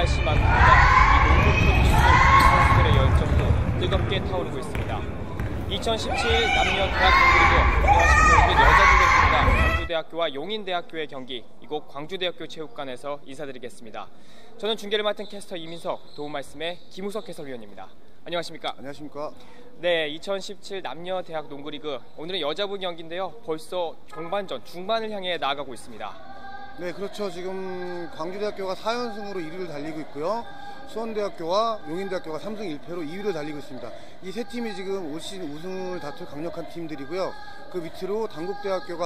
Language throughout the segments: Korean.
날씨만큼이나 이 농구 프로듀스 이 선수들의 열정도 뜨겁게 타오르고 있습니다. 2017 남녀 대학 농구리그 안녕하십니까. 여자부 경기입니다. 광주대학교와 용인대학교의 경기 이곳 광주대학교 체육관에서 인사드리겠습니다. 저는 중계를 맡은 캐스터 이민석, 도움 말씀의 김우석 해설위원입니다. 안녕하십니까? 안녕하십니까? 네, 2017 남녀 대학 농구리그 오늘은 여자부 경기인데요. 벌써 종반전, 중반을 향해 나아가고 있습니다. 네, 그렇죠. 지금 광주대학교가 4연승으로 1위를 달리고 있고요. 수원대학교와 용인대학교가 3승 1패로 2위를 달리고 있습니다. 이 세 팀이 지금 올 시즌 우승을 다툴 강력한 팀들이고요. 그 밑으로 단국대학교와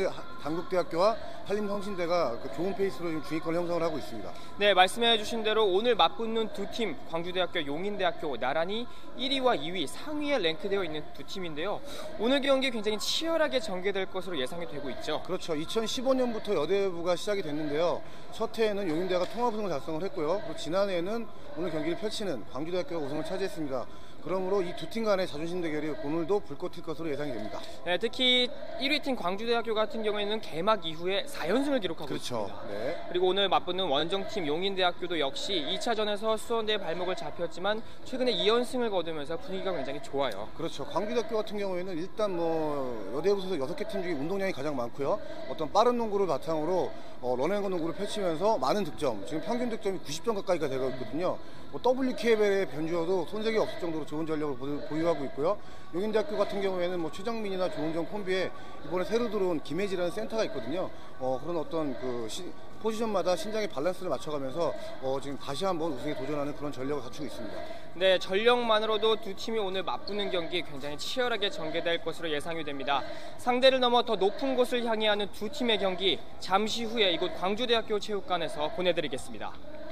한림성신대가 좋은 페이스로 지금 중위권을 형성을 하고 있습니다. 네, 말씀해 주신 대로 오늘 맞붙는 두 팀, 광주대학교, 용인대학교 나란히 1위와 2위, 상위에 랭크되어 있는 두 팀인데요. 오늘 경기 굉장히 치열하게 전개될 것으로 예상이 되고 있죠. 그렇죠. 2015년부터 여대부가 시작이 됐는데요. 첫 해에는 용인대가 통합우승을 달성을 했고요. 그리고 지난해에는 오늘 경기를 펼치는 광주대학교가 우승을 차지했습니다. 그러므로 이 두 팀 간의 자존심 대결이 오늘도 불꽃 튈 것으로 예상이 됩니다. 네, 특히 1위 팀 광주대학교 같은 경우에는 개막 이후에 4연승을 기록하고 그렇죠. 있습니다. 네. 그리고 오늘 맞붙는 원정팀 용인대학교도 역시 2차전에서 수원대의 발목을 잡혔지만 최근에 2연승을 거두면서 분위기가 굉장히 좋아요. 그렇죠. 광주대학교 같은 경우에는 일단 여대부에서 6개 팀 중에 운동량이 가장 많고요. 어떤 빠른 농구를 바탕으로 런앤건 농구를 펼치면서 많은 득점, 지금 평균 득점이 90점 가까이가 되고 있거든요. WKBL의 변주어도 손색이 없을 정도로 좋은 전력을 보유하고 있고요. 용인대학교 같은 경우에는 최정민이나 조은정 콤비에 이번에 새로 들어온 김혜지라는 센터가 있거든요. 그런 어떤 포지션마다 신장의 밸런스를 맞춰가면서 지금 다시 한번 우승에 도전하는 그런 전력을 갖추고 있습니다. 네, 전력만으로도 두 팀이 오늘 맞붙는 경기 굉장히 치열하게 전개될 것으로 예상이 됩니다. 상대를 넘어 더 높은 곳을 향해 하는 두 팀의 경기 잠시 후에 이곳 광주대학교 체육관에서 보내드리겠습니다.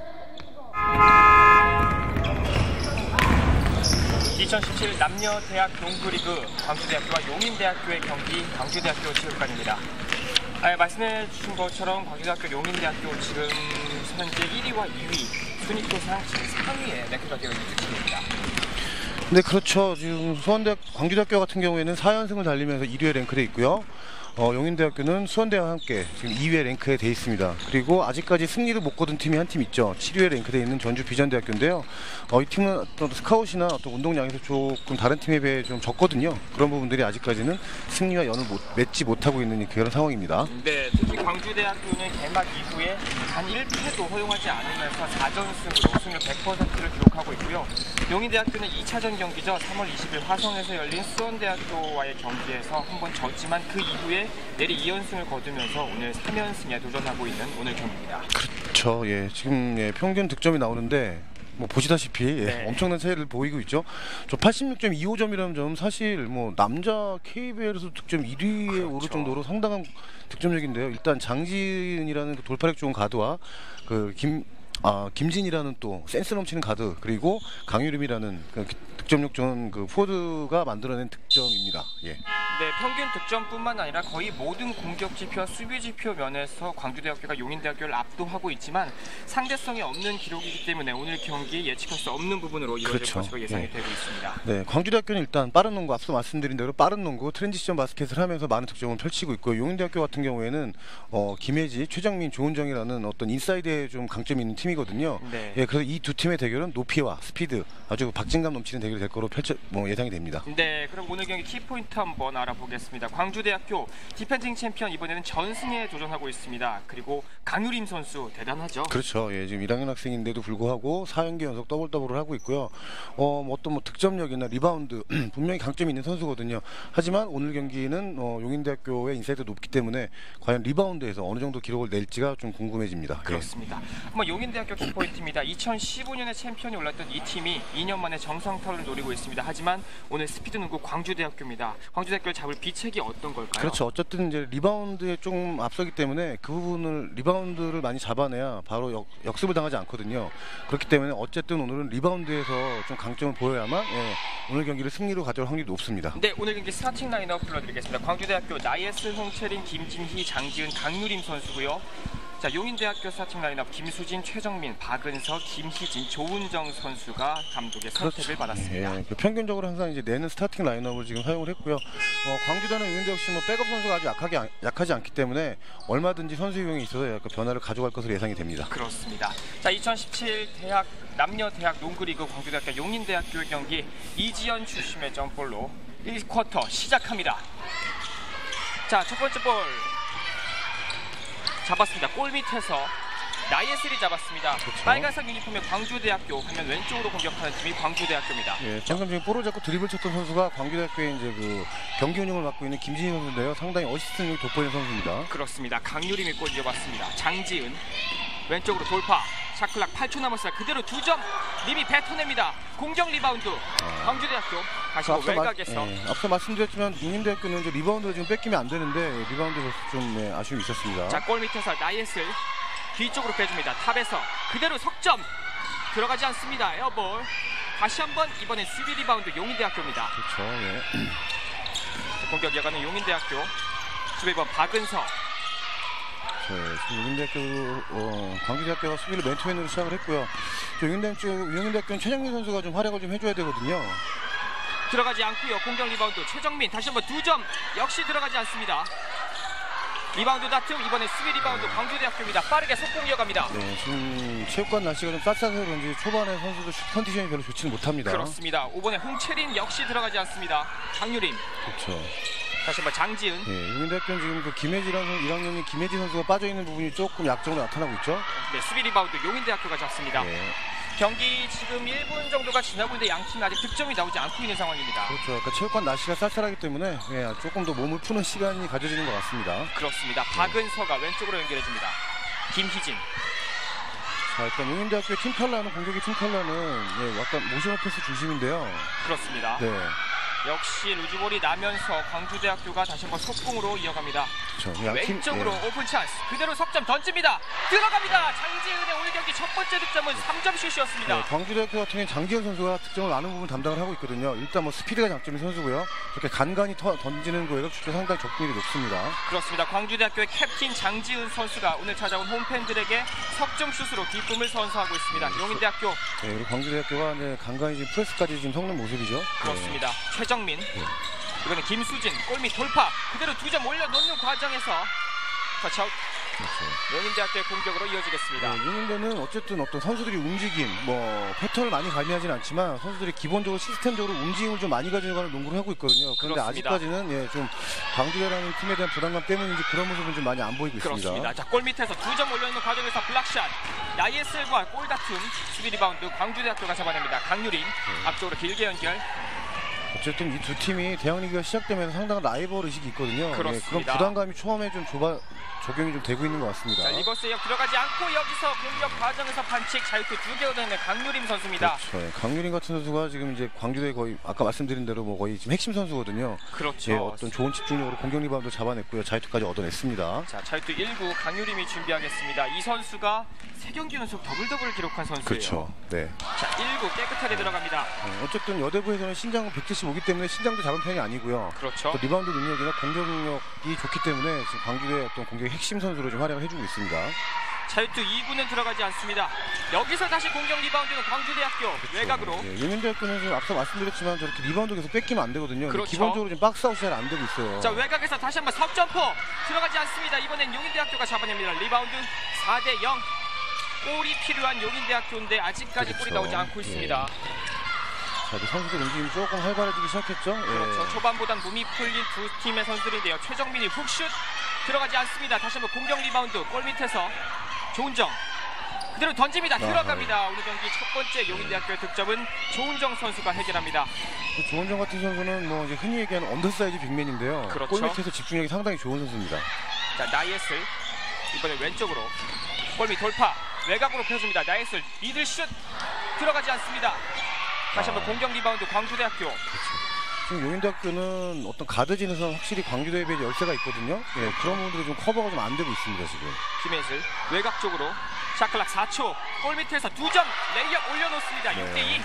2017 남녀 대학 농구리그 광주대학교와 용인대학교의 경기 광주대학교 체육관입니다. 말씀해 주신 것처럼 광주대학교 용인대학교 지금 현재 1위와 2위 순위표상 지금 4위에 랭크가 되어 있는 팀입니다. 네, 그렇죠. 지금 광주대학교 같은 경우에는 4연승을 달리면서 1위에 랭크되어 있고요. 용인대학교는 수원대와 함께 지금 2위에 랭크에 돼 있습니다. 그리고 아직까지 승리를 못 거둔 팀이 한 팀 있죠. 7위에 랭크되어 있는 전주 비전대학교인데요. 이 팀은 어떤 스카웃이나 어떤 운동량에서 조금 다른 팀에 비해 좀 적거든요. 그런 부분들이 아직까지는 승리와 연을 맺지 못하고 있는 그런 상황입니다. 네, 특히 광주대학교는 개막 이후에 단 1패도 허용하지 않으면서 4전승으로 승률 100%를 기록하고 있고요. 용인대학교는 2차전 경기죠. 3월 20일 화성에서 열린 수원대학교와의 경기에서 한번 졌지만 그 이후에 내리 2연승을 거두면서 오늘 3연승에 도전하고 있는 오늘 경기입니다. 그렇죠. 예, 지금 평균 득점이 나오는데 보시다시피 네. 엄청난 차이를 보이고 있죠. 저 86.25점이라는 점 사실 남자 KBL에서 득점 1위에 그렇죠. 오를 정도로 상당한 득점력인데요. 일단 장진이라는 돌파력 좋은 가드와 김진이라는 또 센스 넘치는 가드, 그리고 강유림이라는 득점력 좋은 포워드가 만들어낸 득점입니다. 예. 네, 평균 득점뿐만 아니라 거의 모든 공격 지표와 수비 지표 면에서 광주대학교가 용인대학교를 압도하고 있지만 상대성이 없는 기록이기 때문에 오늘 경기 예측할 수 없는 부분으로 이루어질 그렇죠. 것으로 예상이 되고 있습니다. 네, 광주대학교는 일단 빠른 농구, 앞서 말씀드린 대로 빠른 농구, 트랜지션 바스켓을 하면서 많은 득점을 펼치고 있고요. 용인대학교 같은 경우에는 김혜지, 최정민, 조은정이라는 어떤 인사이드에 좀 강점이 있는 팀이거든요. 네. 예, 그래서 이 두 팀의 대결은 높이와 스피드, 아주 박진감 넘치는 대결이 될 거로 예상이 됩니다. 네, 그럼 오늘 경기 키포인트 한번 알아보겠습니다. 광주대학교 디펜딩 챔피언 이번에는 전승에 도전하고 있습니다. 그리고 강유림 선수 대단하죠? 그렇죠. 예, 지금 1학년 학생인데도 불구하고 4연기 연속 더블을 하고 있고요. 어떤 득점력이나 리바운드 분명히 강점이 있는 선수거든요. 하지만 오늘 경기는 용인대학교의 인사이드가 높기 때문에 과연 리바운드에서 어느 정도 기록을 낼지가 좀 궁금해집니다. 그렇습니다. 한번 용인대학교 키포인트입니다. 2015년에 챔피언이 올랐던 이 팀이 2년 만에 정상타를 노리고 있습니다. 하지만 오늘 스피드 농구 광주대학교입니다. 광주대학교를 잡을 비책이 어떤 걸까요? 그렇죠. 어쨌든 이제 리바운드에 좀 앞서기 때문에 그 부분을 리바운드를 많이 잡아내야 바로 역습을 당하지 않거든요. 그렇기 때문에 어쨌든 오늘은 리바운드에서 좀 강점을 보여야만 오늘 경기를 승리로 가져올 확률이 높습니다. 네, 오늘 경기 스타팅 라인업 불러드리겠습니다. 광주대학교 나예스, 홍채린, 김진희, 장지은, 강유림 선수고요. 자, 용인대학교 스타팅 라인업 김수진, 최정민, 박은서, 김희진, 조은정 선수가 감독의 선택을 받았습니다. 예, 평균적으로 항상 이제 내는 스타팅 라인업을 지금 사용을 했고요. 광주대는 용인대 역시 뭐 백업 선수가 아주 약하지 않기 때문에 얼마든지 선수 유형에 있어서 약간 변화를 가져갈 것으로 예상이 됩니다. 그렇습니다. 자, 2017 남녀 대학 농구리그 광주대학교 용인대학교의 경기 이지연 주심의 점볼로 1쿼터 시작합니다. 자, 첫 번째 볼 잡았습니다. 골 밑에서 나예슬이 잡았습니다. 그렇죠. 빨간색 유니폼의 광주대학교, 화면 왼쪽으로 공격하는 팀이 광주대학교입니다. 예, 방금 지금 볼을 잡고 드리블 쳤던 선수가 광주대학교의 이제 그 경기 운영을 맡고 있는 김진희 선수인데요. 상당히 어시스트 능력이 돋보이는 선수입니다. 그렇습니다. 강유림이 골 이어봤습니다. 장지은 왼쪽으로 돌파. 샤클락 8초 남았어요. 그대로 2점 님이 뱉어냅니다. 공격 리바운드. 광주대학교 다시 외곽에서. 앞서 말씀드렸지만 용인대학교는 이제 리바운드를 지금 뺏기면 안 되는데 리바운드에서 좀 아쉬움이 있었습니다. 자, 골 밑에서 나예슬 뒤쪽으로 빼줍니다. 탑에서 그대로 석점 들어가지 않습니다. 에어볼. 다시 한번 이번엔 수비 리바운드 용인대학교입니다. 그렇죠. 예. 공격 이어가는 용인대학교. 수비번 박은서. 지금 용인대학교, 광주대학교가 수비를 맨투맨으로 시작을 했고요. 용인대학교는 최정민 선수가 좀 활약을 좀 해줘야 되거든요. 들어가지 않고요. 공격 리바운드 최정민 다시 한번 2점 역시 들어가지 않습니다. 리바운드 다툼 이번에 수비 리바운드 광주대학교입니다. 빠르게 속공 이어갑니다. 네, 지금 체육관 날씨가 좀 쌀쌀해서 그런지 초반에 선수들 슛 컨디션이 별로 좋지는 못합니다. 그렇습니다. 5번에 홍채린 역시 들어가지 않습니다. 강유림. 그렇죠. 다시 한번 장지은. 예, 용인대학교는 지금 그 김혜지라는 1학년인 김혜지 선수가 빠져있는 부분이 조금 약점으로 나타나고 있죠. 네, 수비 리바운드 용인대학교가 잡습니다. 예. 경기 지금 1분 정도가 지나고 있는데 양팀 아직 득점이 나오지 않고 있는 상황입니다. 그렇죠. 그러니까 체육관 날씨가 쌀쌀하기 때문에 조금 더 몸을 푸는 시간이 가져지는 것 같습니다. 그렇습니다. 박은서가 왼쪽으로 연결해줍니다. 김희진. 자, 일단 용인대학교의 팀 컬러는 공격의 팀 컬러는 약간 모션 패스 중심인데요. 그렇습니다. 네. 역시 루즈볼이 나면서 광주대학교가 다시 한번 속공으로 이어갑니다. 그렇죠. 왼쪽으로 오픈 찬스 그대로 석점 던집니다. 들어갑니다. 장지은의 오늘 경기 첫 번째 득점은 3점 슛이었습니다. 네, 광주대학교 같은 경우는 장지현 선수가 득점을 많은 부분 담당을 하고 있거든요. 일단 뭐 스피드가 장점인 선수고요. 이렇게 간간히 던지는 그 외곽슛도 상당히 적중률이 높습니다. 그렇습니다. 광주대학교의 캡틴 장지은 선수가 오늘 찾아온 홈팬들에게 석점 슛으로 기쁨을 선사하고 있습니다. 용인대학교. 네, 그리고 광주대학교가 이제 간간히 지금 프레스까지 지금 섞는 모습이죠. 그렇습니다. 최정민. 이번에 김수진 골밑 돌파 그대로 2점 올려놓는 과정에서 터치아웃. 그렇죠. 용인대학교의 공격으로 이어지겠습니다. 네, 용인대는 어쨌든 어떤 선수들이 움직임, 패턴을 많이 가미하지는 않지만 선수들이 기본적으로 시스템적으로 움직임을 좀 많이 가져가는 농구를 하고 있거든요. 그런데 그렇습니다. 아직까지는 좀 광주대라는 팀에 대한 부담감 때문인지 그런 모습은 좀 많이 안 보이고 있습니다. 그렇습니다. 자, 골 밑에서 2점 올려놓는 과정에서 블락샷. 나예슬과 골 다툼. 수비 리바운드 광주대학교가 잡아냅니다. 강유림 앞쪽으로 길게 연결. 어쨌든 이 두 팀이 대학리그가 시작되면서 상당한 라이벌 의식이 있거든요. 그렇습니다. 그런 부담감이 처음에 좀 적용이 좀 되고 있는 것 같습니다. 자, 리버스 역 들어가지 않고 여기서 공격 과정에서 반칙 자유투 2개 얻어내는 강유림 선수입니다. 그렇죠. 강유림 같은 선수가 지금 이제 광주대 거의 아까 말씀드린 대로 거의 지금 핵심 선수거든요. 그렇죠. 어떤 좋은 집중력으로 공격 리바운드 잡아냈고요. 자유투까지 얻어냈습니다. 자, 자유투 1구 강유림이 준비하겠습니다. 이 선수가 3경기 연속 더블 기록한 선수예요. 그렇죠. 네. 자, 1구 깨끗하게 들어갑니다. 어쨌든 여대부에서는 신장은 175기 때문에 신장도 작은 편이 아니고요. 그렇죠. 또 리바운드 능력이나 공격 능력이 좋기 때문에 지금 광주대의 어떤 공격의 핵심 선수로 좀 활약을 해주고 있습니다. 자유투 2구는 들어가지 않습니다. 여기서 다시 공격 리바운드는 광주대학교. 그렇죠. 외곽으로. 용인대학교는 지금 앞서 말씀드렸지만 저렇게 리바운드 계속 뺏기면 안 되거든요. 그렇죠. 기본적으로 지금 박스아웃이 잘 안 되고 있어요. 자, 외곽에서 다시 한번 석점포 들어가지 않습니다. 이번엔 용인대학교가 잡아냅니다. 리바운드 4대0. 골이 필요한 용인대학교인데 아직까지 그렇죠. 골이 나오지 않고 있습니다. 자, 선수들 움직임이 조금 활발해지기 시작했죠. 그렇죠. 초반보단 몸이 풀린 두 팀의 선수들인데요. 최정민이 훅슛 들어가지 않습니다. 다시 한번 공격 리바운드 골 밑에서 조은정 그대로 던집니다. 들어갑니다. 오늘 경기 첫 번째 용인대학교의 득점은 조은정 선수가 해결합니다. 조은정 같은 선수는 이제 흔히 얘기하는 언더사이즈 빅맨인데요. 그렇죠. 골 밑에서 집중력이 상당히 좋은 선수입니다. 자, 나예슬 이번에 왼쪽으로 골밑 돌파 외곽으로 펴줍니다. 나예슬 미들슛 들어가지 않습니다. 다시 한번 공격 리바운드 광주대학교. 그렇죠. 지금 용인대학교는 어떤 가드진에서 확실히 광주대에 비해 열세가 있거든요. 그런 부분들이 좀 커버가 좀 안 되고 있습니다 지금. 김혜슬 외곽 쪽으로 샤클락 4초 골 밑에서 2점 레이업 올려놓습니다. 6대2.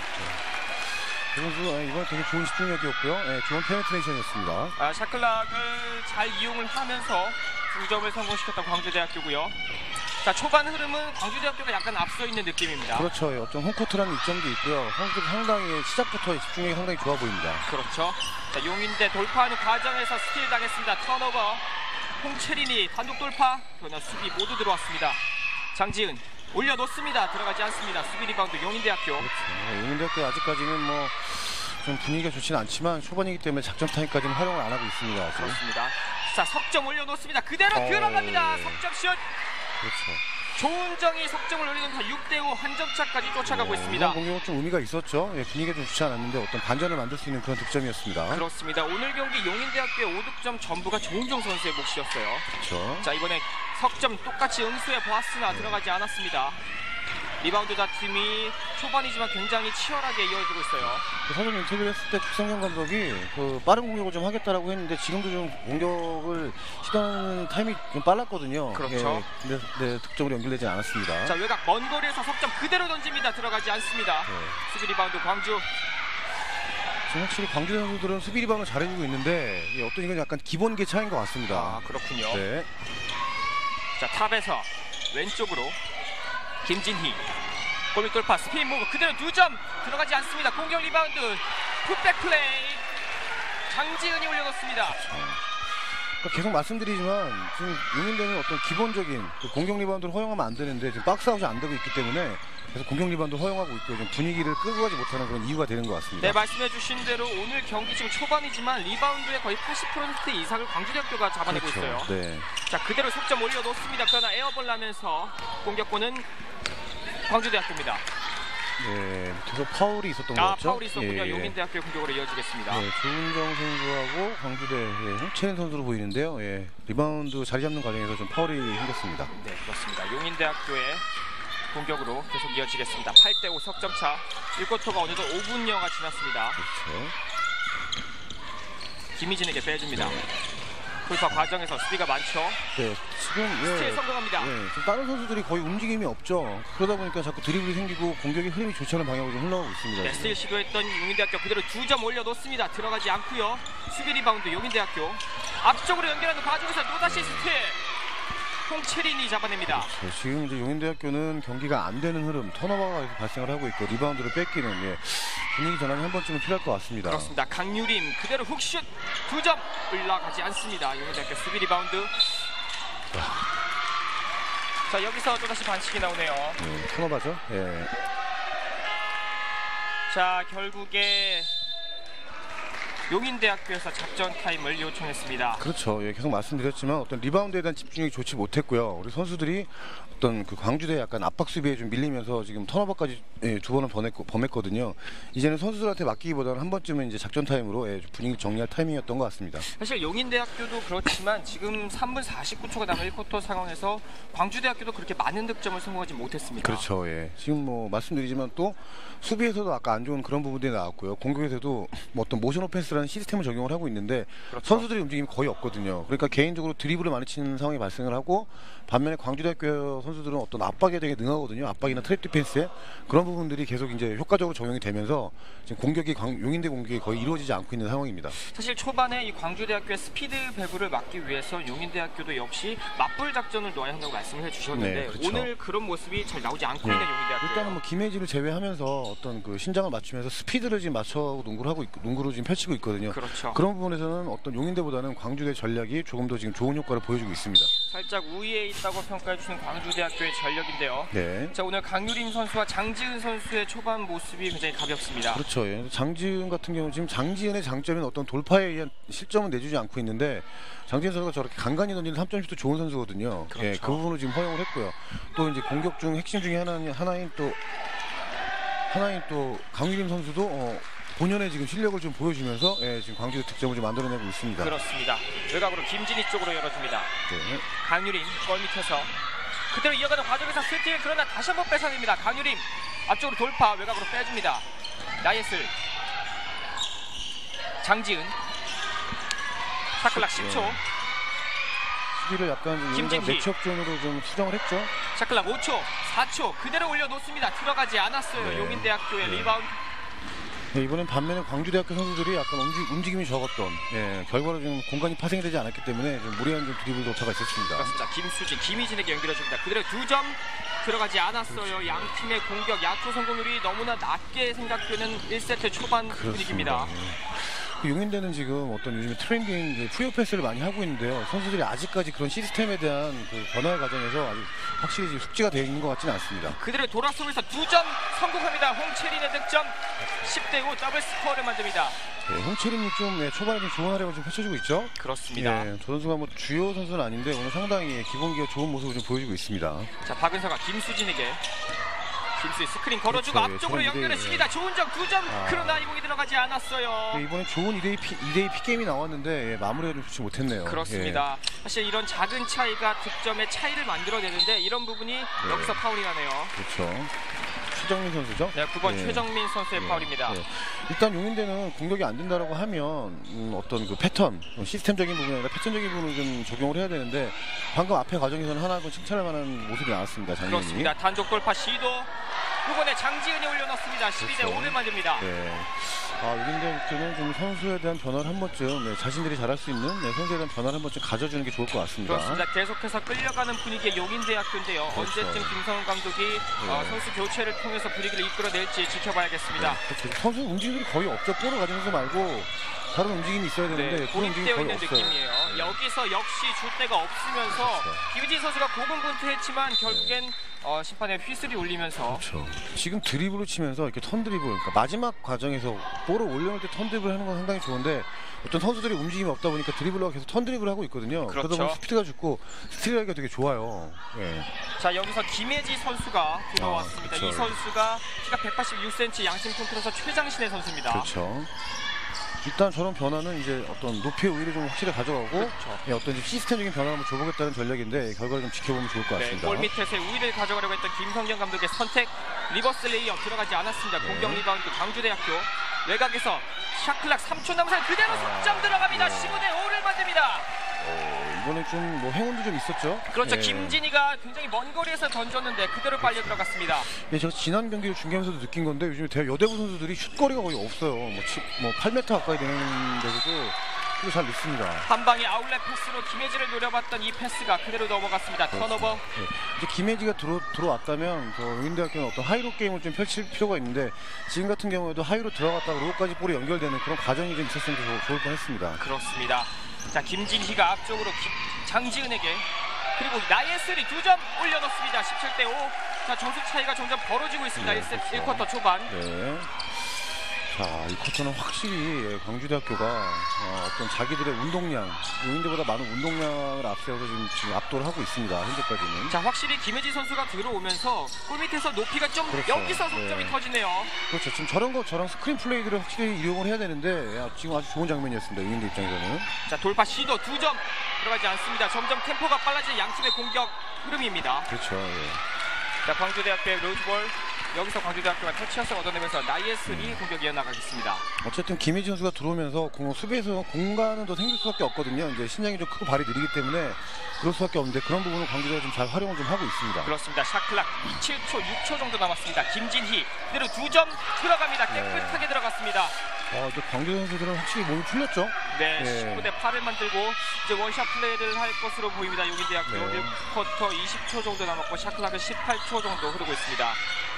그 선수 이번에 되게 좋은 집중력이었고요. 좋은 페네트레이션이었습니다. 샤클락을 잘 이용을 하면서 2점을 성공시켰던 광주대학교고요. 자, 초반 흐름은 광주대학교가 약간 앞서 있는 느낌입니다. 그렇죠. 예, 어떤 홈코트라는 이점도 있고요. 선수들 상당히 시작부터 집중력이 상당히 좋아 보입니다. 그렇죠. 자, 용인대 돌파하는 과정에서 스틸 당했습니다. 턴오버. 홍채린이 단독 돌파. 그러나 수비 모두 들어왔습니다. 장지은 올려놓습니다. 들어가지 않습니다. 수비 리바운드 용인대학교. 그렇죠. 용인대학교 아직까지는 뭐 좀 분위기가 좋지는 않지만 초반이기 때문에 작전 타임까지는 활용을 안 하고 있습니다. 아직. 그렇습니다. 자, 석점 올려놓습니다. 그대로 들어갑니다. 석점 슛. 그렇죠. 조은정이 석점을 올리면서 6대5 한 점 차까지 쫓아가고 있습니다. 이번 공격은 좀 의미가 있었죠. 예, 분위기가 좀 좋지 않았는데 어떤 반전을 만들 수 있는 그런 득점이었습니다. 그렇습니다. 오늘 경기 용인대학교의 5득점 전부가 조은정 선수의 몫이었어요. 그렇죠. 자, 이번에 석점 똑같이 응수해 보았으나 들어가지 않았습니다. 리바운드 다툼이 초반이지만 굉장히 치열하게 이어지고 있어요. 사전 인터뷰를 했을 때 국성경 감독이 그 빠른 공격을 좀 하겠다라고 했는데 지금도 좀 공격을 시도하는 타임이 좀 빨랐거든요. 그렇죠. 예, 근데 네, 득점으로 연결되지 않았습니다. 자, 외곽 먼 거리에서 석점 그대로 던집니다. 들어가지 않습니다. 네. 수비 리바운드 광주. 지금 확실히 광주 선수들은 수비 리바운드 잘해주고 있는데 예, 어떤 이건 약간 기본기 차이인 것 같습니다. 아, 그렇군요. 네. 자, 탑에서 왼쪽으로 김진희 골밑 돌파 스피인 무브 그대로 2점 들어가지 않습니다. 공격 리바운드 풋백 플레이 장지은이 올려놓습니다. 그러니까 계속 말씀드리지만 지금 용인대는 어떤 기본적인 그 공격 리바운드를 허용하면 안 되는데 지금 박스아웃이 안 되고 있기 때문에 계속 공격 리바운드 허용하고 있고 좀 분위기를 끌고 가지 못하는 그런 이유가 되는 것 같습니다. 네, 말씀해주신 대로 오늘 경기 지금 초반이지만 리바운드의 거의 80% 이상을 광주대학교가 잡아내고 그렇죠. 있어요. 네. 자, 그대로 석점 올려놓습니다. 그러나 에어볼 나면서 공격권은 광주대학교입니다. 네, 계속 파울이 있었던 것 같죠? 파울이 있었군요. 용인대학교 공격으로 이어지겠습니다. 네, 조은정 선수하고 광주대 홍채린 선수로 보이는데요. 예, 리바운드 자리 잡는 과정에서 좀 파울이 생겼습니다. 네, 그렇습니다. 용인대학교의 공격으로 계속 이어지겠습니다. 8대5 석점차. 1쿼터가 어느덧 5분여가 지났습니다. 그렇죠. 김희진에게 빼줍니다. 돌파 과정에서 수비가 많죠. 네, 지금 스틸 성공합니다. 지금 다른 선수들이 거의 움직임이 없죠. 그러다 보니까 자꾸 드리블이 생기고 공격의 흐름이 좋지 않은 방향으로 좀 흘러가고 있습니다. 네, 스틸 시도했던 용인대학교 그대로 2점 올려놓습니다. 들어가지 않고요. 수비 리바운드 용인대학교. 앞쪽으로 연결하는 과정에서 또다시 스틸. 홍채린이 잡아냅니다. 그렇죠. 지금 이제 용인대학교는 경기가 안 되는 흐름, 턴오버가 발생을 하고 있고 리바운드를 뺏기는 분위기 전환이 한 번쯤은 필요할 것 같습니다. 그렇습니다. 강유림 그대로 훅슛 2점 올라가지 않습니다. 용인대학교 수비 리바운드. 자, 여기서 또다시 반칙이 나오네요. 네, 턴오버죠. 예. 자, 결국에 용인대학교에서 작전 타임을 요청했습니다. 그렇죠. 예, 계속 말씀드렸지만 어떤 리바운드에 대한 집중력이 좋지 못했고요. 우리 선수들이 어떤 그 광주대 약간 압박 수비에 좀 밀리면서 지금 턴오버까지 두 번을 범했거든요. 이제는 선수들한테 맡기기보다는 한 번쯤은 이제 작전 타임으로 분위기 정리할 타이밍이었던 것 같습니다. 사실 용인대학교도 그렇지만 지금 3분 49초가 남은 1쿼터 상황에서 광주대학교도 그렇게 많은 득점을 성공하지 못했습니다. 그렇죠. 예. 지금 뭐 말씀드리지만 또 수비에서도 아까 안 좋은 그런 부분들이 나왔고요. 공격에서도 뭐 어떤 모션 오펜스라는 시스템을 적용을 하고 있는데 그렇죠. 선수들의 움직임이 거의 없거든요. 그러니까 개인적으로 드리블을 많이 치는 상황이 발생을 하고 반면에 광주대학교 선수들은 어떤 압박에 되게 능하거든요. 압박이나 트랩 디펜스에 그런 부분들이 계속 이제 효과적으로 적용이 되면서 지금 공격이 용인대 공격이 거의 이루어지지 않고 있는 상황입니다. 사실 초반에 이 광주대학교의 스피드 배구를 막기 위해서 용인대학교도 역시 맞불 작전을 넣어야 한다고 말씀을 해주셨는데 네, 그렇죠. 오늘 그런 모습이 잘 나오지 않고 있는 용인대학교. 일단은 뭐 김혜지를 제외하면서 어떤 그 신장을 맞추면서 스피드를 지금 맞춰 농구를 지금 펼치고 있거든요. 그렇죠. 그런 부분에서는 어떤 용인대보다는 광주대 전략이 조금 더 지금 좋은 효과를 보여주고 있습니다. 살짝 우위에 있다고 평가해주시는 광주대학교의 전력인데요. 네. 자, 오늘 강유림 선수와 장지은 선수의 초반 모습이 굉장히 가볍습니다. 그렇죠. 예. 장지은 같은 경우는 지금 장지은의 장점은 어떤 돌파에 의한 실점은 내주지 않고 있는데 장지은 선수가 저렇게 간간히 던지는 3점슛도 좋은 선수거든요. 그렇죠. 예, 그 부분을 지금 허용을 했고요. 또 이제 공격 중 핵심 중에 하나인 또 강유림 선수도 본연의 지금 실력을 좀 보여주면서 지금 광주대 득점을 좀 만들어내고 있습니다. 그렇습니다. 외곽으로 김진희 쪽으로 열어줍니다. 네. 강유림 골 밑에서 그대로 이어가는 과정에서 스틸 그러나 다시 한번 뺏어냅니다. 강유림 앞쪽으로 돌파 외곽으로 빼줍니다. 나예슬 장지은 샤클락 10초 수비를 약간 김진희. 매치업존으로 좀 수정을 했죠. 샤클락 5초 4초 그대로 올려놓습니다. 들어가지 않았어요. 네. 용인대학교의 네. 리바운드. 네, 이번엔 반면에 광주대학교 선수들이 약간 움직임이 적었던 결과로 좀 공간이 파생이 되지 않았기 때문에 좀 무리한 좀 드리블 도차가 있었습니다. 그렇습니다. 김수진, 김희진에게 연결해줍니다. 그대로 2점 들어가지 않았어요. 그렇죠. 양 팀의 공격 야투 성공률이 너무나 낮게 생각되는 1세트 초반 분위기입니다. 그 용인대는 지금 어떤 요즘에 트렌드인 프리오 패스를 많이 하고 있는데요. 선수들이 아직까지 그런 시스템에 대한 그 변화의 과정에서 아직 확실히 숙지가 되어 있는 것 같지는 않습니다. 그대로 돌아서면서 2점 성공합니다. 홍채린의 득점 10대5 더블 스코어를 만듭니다. 네, 홍채린이 좀 초반에 좀 좋은 활약을 좀 펼쳐주고 있죠. 그렇습니다. 저 선수가 뭐 주요 선수는 아닌데 오늘 상당히 기본기가 좋은 모습을 좀 보여주고 있습니다. 자, 박은서가 김수진에게 김수진 스크린 걸어주고 그렇죠, 앞쪽으로 연결했습니다. 좋은 점 2점 그러나 이 공이 들어가지 않았어요. 이번에 좋은 2대2 픽게임이 나왔는데 마무리가 좀 좋지 못했네요. 그렇습니다. 사실 이런 작은 차이가 득점의 차이를 만들어내는데 이런 부분이 여기서 파울이 나네요. 그렇죠. 최정민 선수죠? 네, 9번 최정민 선수의 파울입니다. 일단 용인대는 공격이 안 된다라고 하면 어떤 그 패턴, 시스템적인 부분이 아니라 패턴적인 부분을 좀 적용을 해야 되는데 방금 앞에 과정에서는 하나 칭찬할 만한 모습이 나왔습니다. 장면이. 그렇습니다. 단독 돌파 시도. 이번에 장지은이 올려놓습니다. 12대5를 만듭니다. 용인대는 좀 선수에 대한 변화를 한 번쯤 자신들이 잘할 수 있는 선수에 대한 변화를 한 번쯤 가져주는 게 좋을 것 같습니다. 그렇습니다. 계속해서 끌려가는 분위기의 용인대학교인데요. 그렇죠. 언제쯤 김성훈 감독이 선수 교체를 통해서 분위기를 이끌어낼지 지켜봐야겠습니다. 선수 움직임이 거의 없죠. 볼을 가지면서 말고 다른 움직임이 있어야 되는데 그런 움직임이 거의 있는 없어요. 느낌이에요. 여기서 역시 줄 데가 없으면서 김희진 선수가 고군분투했지만 결국엔 심판의 휘슬이 울리면서 지금 드리블을 치면서 이렇게 턴 드리블, 그러니까 마지막 과정에서 볼을 올려놓을 때 턴 드리블 하는 건 상당히 좋은데 어떤 선수들이 움직임이 없다 보니까 드리블러가 계속 턴 드리블을 하고 있거든요. 그렇죠. 그러다 보면 스피드가 죽고 스틸하기가 되게 좋아요. 자, 여기서 김혜지 선수가 들어왔습니다. 이 선수가 키가 186cm 양심 통틀어서 최장신의 선수입니다. 그렇죠. 일단 저런 변화는 이제 어떤 높이의 우위를 좀 확실히 가져가고 어떤 시스템적인 변화를 한번 줘보겠다는 전략인데 결과를 좀 지켜보면 좋을 것 같습니다. 골 밑에서의 우위를 가져가려고 했던 김성경 감독의 선택. 리버스 레이어 들어가지 않았습니다. 공격 리바운드 광주대학교. 외곽에서 샤클락 3초 남은 사이 그대로 속점 들어갑니다. 15대5를 만듭니다. 이번에 좀 뭐 행운도 좀 있었죠. 그렇죠. 김진희가 굉장히 먼 거리에서 던졌는데 그대로 빨려 들어갔습니다. 제가 지난 경기를 중계하면서도 느낀 건데 요즘 여대부 선수들이 슛거리가 거의 없어요. 뭐 8m 가까이 되는데도 잘 넣습니다. 한 방에 아웃렛 패스로 김혜지를 노려봤던 이 패스가 그대로 넘어갔습니다. 턴오버. 이제 김혜지가 들어왔다면 용인대학교는 어떤 하이로 게임을 좀 펼칠 필요가 있는데 지금 같은 경우에도 하이로 들어갔다가 로우까지 볼이 연결되는 그런 과정이 좀 있었으면 좋을 뻔했습니다. 그렇습니다. 자, 김진희가 앞쪽으로 장지은에게 그리고 나예슬이 2점 올려놓습니다. 17대5. 자, 점수 차이가 점점 벌어지고 있습니다. 1쿼터 초반. 자, 이 쿼터는 확실히 광주대학교가 어떤 자기들의 운동량, 용인대보다 많은 운동량을 앞세워서 지금 압도를 하고 있습니다. 현재까지는. 자, 확실히 김혜지 선수가 들어오면서 골 밑에서 높이가 좀 여기서 속점이 터지네요. 그렇죠. 지금 저런 스크린 플레이들을 확실히 이용을 해야 되는데 지금 아주 좋은 장면이었습니다. 용인대 입장에서는. 자, 돌파 시도 2점 들어가지 않습니다. 점점 템포가 빨라지는 양팀의 공격 흐름입니다. 그렇죠. 자, 광주대학교의 로즈볼. 여기서 광주대학교가 터치샷을 얻어내면서 나이에슬이 공격 이어나가겠습니다. 어쨌든 김혜지 선수가 들어오면서 수비에서 공간은 더 생길 수밖에 없거든요. 이제 신장이 좀 크고 발이 느리기 때문에 그럴 수밖에 없는데 그런 부분을 광주대가 좀 잘 활용을 좀 하고 있습니다. 그렇습니다. 샤클락 7초, 6초 정도 남았습니다. 김진희 그대로 2점 들어갑니다. 깨끗하게 들어갔습니다. 광주 선수들은 확실히 몸이 풀렸죠. 네, 19대8을 만들고 이제 원샷 플레이를 할 것으로 보입니다. 용인대학교 1쿼터 20초 정도 남았고 샤클락은 18초 정도 흐르고 있습니다.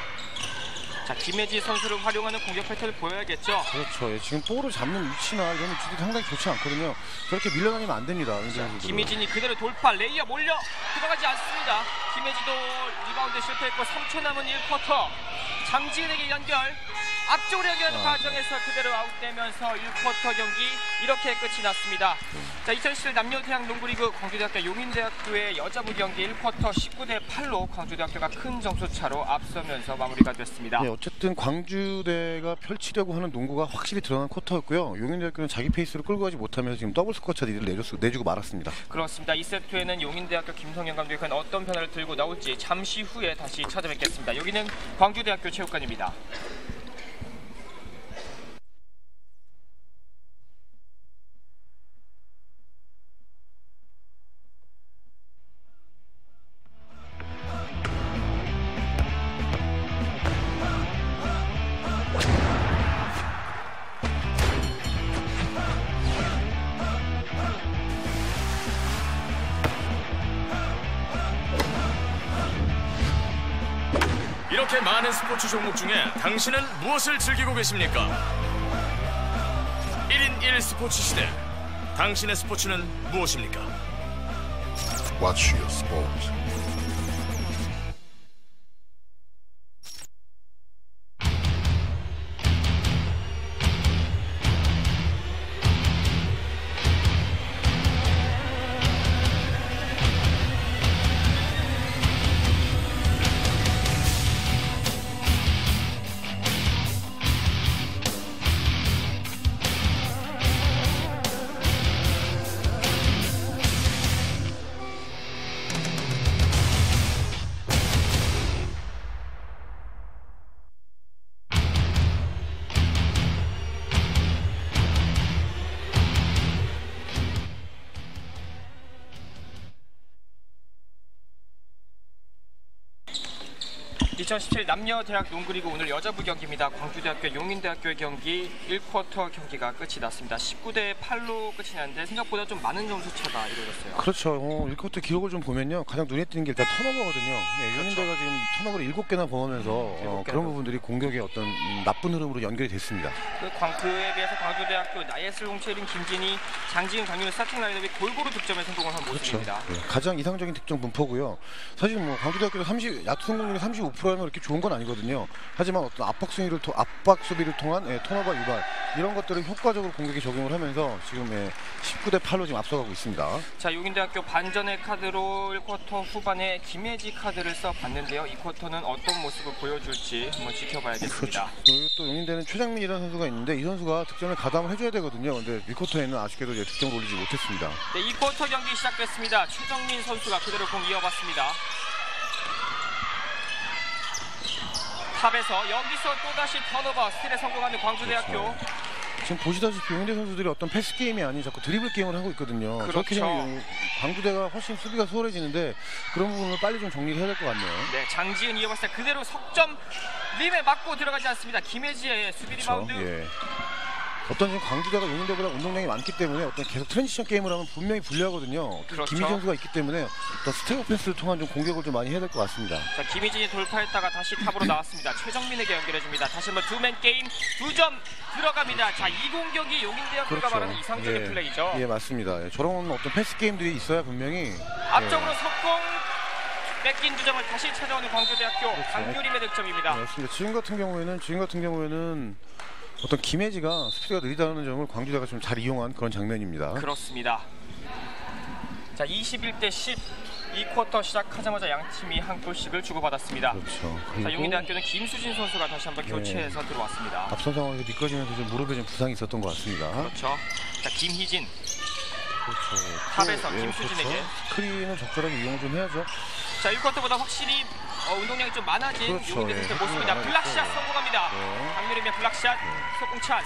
자, 김혜지 선수를 활용하는 공격 패턴을 보여야겠죠. 그렇죠. 지금 볼을 잡는 위치나 이런 위치들이 상당히 좋지 않거든요. 저렇게 밀려다니면 안 됩니다. 김희진이 그대로 돌파 레이업 몰려 들어가지 않습니다. 김혜지도 리바운드 실패했고 3초 남은 1쿼터. 장지은에게 연결. 앞쪽으로 연결하는 과정에서 그대로 아웃되면서 1쿼터 경기 이렇게 끝이 났습니다. 자, 2017 남녀대학 농구리그 광주대학교 용인대학교의 여자부 경기 1쿼터 19대8로 광주대학교가 큰 점수차로 앞서면서 마무리가 됐습니다. 어쨌든 광주대가 펼치려고 하는 농구가 확실히 드러난 쿼터였고요. 용인대학교는 자기 페이스로 끌고 가지 못하면서 지금 더블 스코어 차를 내주고 말았습니다. 그렇습니다. 2세트에는 용인대학교 김성현 감독이 어떤 변화를 들고 나올지 잠시 후에 다시 찾아뵙겠습니다. 여기는 광주대학교 체육관입니다. 이렇게 많은 스포츠 종목 중에 당신은 무엇을 즐기고 계십니까? 1인 1 스포츠 시대. 당신의 스포츠는 무엇입니까? Watch your sport. (2017) 남녀 대학 농구리그 오늘 여자부 경기입니다. 광주대학교 용인대학교의 경기 1쿼터 경기가 끝이 났습니다. 19대 8로 끝이 났는데 생각보다 좀 많은 점수 차가 이루어졌어요. 그렇죠. 1쿼터 기록을 좀 보면요, 가장 눈에 띄는 게 일단 턴오버거든요. 네, 용인대가 지금 턴오버를 7개나 범하면서 그런 부분들이 공격의 어떤 나쁜 흐름으로 연결이 됐습니다. 그에 비해서 광주대학교 나예슬, 홍채린, 김진희, 장지은, 강윤의 스타팅 라인업이 골고루 득점에 성공을 한 모습입니다. 네, 가장 이상적인 득점 분포고요. 사실 뭐 광주대학교도 야투 성공률이 35%라면 이렇게 좋은 건 아니거든요. 하지만 어떤 압박 수비를 통한 턴오버 유발, 이런 것들을 효과적으로 공격에 적용을 하면서 지금 19대 8로 지금 앞서가고 있습니다. 자, 용인대학교 반전의 카드로 1쿼터 후반에 김혜지 카드를 써봤는데요. 이 쿼터는 어떤 모습을 보여줄지 한번 지켜봐야겠습니다. 그렇죠. 그리고 또 용인대는 최장민이라는 선수가 있는데 이 선수가 득점을 가담을 해줘야 되거든요. 근데 1쿼터에는 아쉽게도 득점을 올리지 못했습니다. 네, 2쿼터 경기 시작됐습니다. 최정민 선수가 그대로 공 이어봤습니다. 탑에서 여기서 또다시 턴오버 스틸에 성공하는 광주대학교. 그렇죠. 지금 보시다시피 용인대 선수들이 어떤 패스 게임이 아닌 자꾸 드리블 게임을 하고 있거든요. 그렇죠. 그렇게 되면 광주대가 훨씬 수비가 수월해지는데 그런 부분을 빨리 좀 정리를 해야 될 것 같네요. 네, 장지은 이어봤을 때 그대로 석점 림에 맞고 들어가지 않습니다. 김혜지의 수비 리바운드. 예. 어떤 지금 광주대가 용인대보다 운동량이 많기 때문에 어떤 계속 트랜지션 게임을 하면 분명히 불리하거든요. 그렇죠. 김희진 선수가 있기 때문에 어떤 스텝 오펜스를 통한 좀 공격을 좀 많이 해야 될 것 같습니다. 자, 김희진이 돌파했다가 다시 탑으로 나왔습니다. 최정민에게 연결해줍니다. 다시 한번 투맨 게임 2점 들어갑니다. 자, 이 공격이 용인대학교가 그렇죠. 말하는 이상적인 플레이죠. 예, 맞습니다. 저런 어떤 패스 게임들이 있어야 분명히 앞쪽으로 속공 뺏긴 2점을 다시 찾아오는 광주대학교. 그렇죠. 강유림의 득점입니다. 네, 맞습니다. 지금 같은 경우에는 어떤 김혜지가 스피드가 느리다는 점을 광주대가 좀 잘 이용한 그런 장면입니다. 그렇습니다. 자, 21대 10. 2쿼터 시작하자마자 양 팀이 한 골씩을 주고받았습니다. 그렇죠. 자, 용인대학교는 김수진 선수가 다시 한번 교체해서 들어왔습니다. 앞선 상황에서 미끄러지면서 좀 무릎에 좀 부상이 있었던 것 같습니다. 그렇죠. 자, 김희진. 그렇죠. 탑에서 김수진에게. 그렇죠. 스크린은 적절하게 이용 좀 해야죠. 자, 1쿼터보다 확실히 운동량이 좀 많아진 그렇죠. 용인대 선수의 예. 모습입니다. 블락샷 성공합니다. 네. 강유림의 블락샷, 속공 찬스.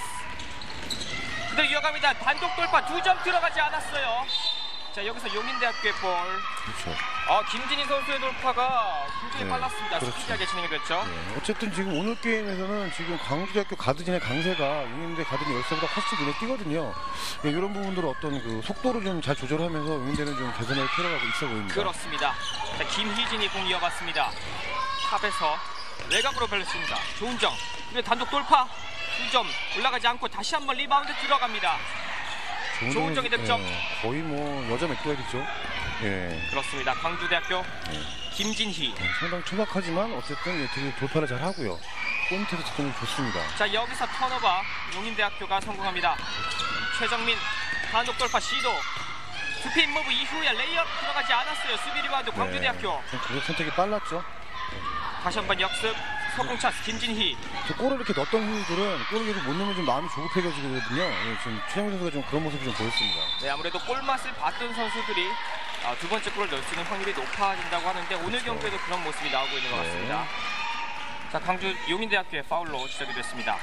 그대로 이어갑니다. 단독 돌파 2점 들어가지 않았어요. 자, 여기서 용인대학교의 볼. 그렇죠. 김진희 선수의 돌파가 굉장히 네, 빨랐습니다. 그렇죠. 스피디하게 진행이 됐죠. 네. 어쨌든 지금 오늘 게임에서는 지금 광주대학교 가드진의 강세가 용인대 가드진 열세보다 훨씬 눈에 띄거든요. 네, 이런 부분들을 어떤 그 속도를 좀 잘 조절하면서 용인대는 좀 개선을 필요하고 있어 보입니다. 그렇습니다. 자, 김희진이 공 이어봤습니다. 탑에서 외곽으로 벌렸습니다. 조은정. 그리고 단독 돌파 2점 올라가지 않고 다시 한번 리바운드 들어갑니다. 조은정의 득점. 거의 뭐 여자 맥도웰이죠. 예. 그렇습니다. 광주대학교 김진희. 상당히 투박하지만 어쨌든 되게 돌파를 잘 하고요. 포인트도 득점이 좋습니다. 자, 여기서 턴오버 용인대학교가 성공합니다. 최정민 단독 돌파 시도. 스핀 무브 이후에 레이업 들어가지 않았어요. 수비 리바운드 광주대학교. 그 선택이 빨랐죠. 다시 한번 역습. 속공 찬스 김진희. 골을 이렇게 넣었던 선수들은 골을 계속 못 넣으면 좀 마음이 조급해져지거든요. 예, 지금 최정민 선수가 좀 그런 모습을 좀 보였습니다. 네, 아무래도 골맛을 봤던 선수들이 두 번째 골을 넣을 수 있는 확률이 높아진다고 하는데 오늘 경기에도 그런 모습이 나오고 있는 것 같습니다. 자, 광주 용인대학교의 파울로 지적이 됐습니다.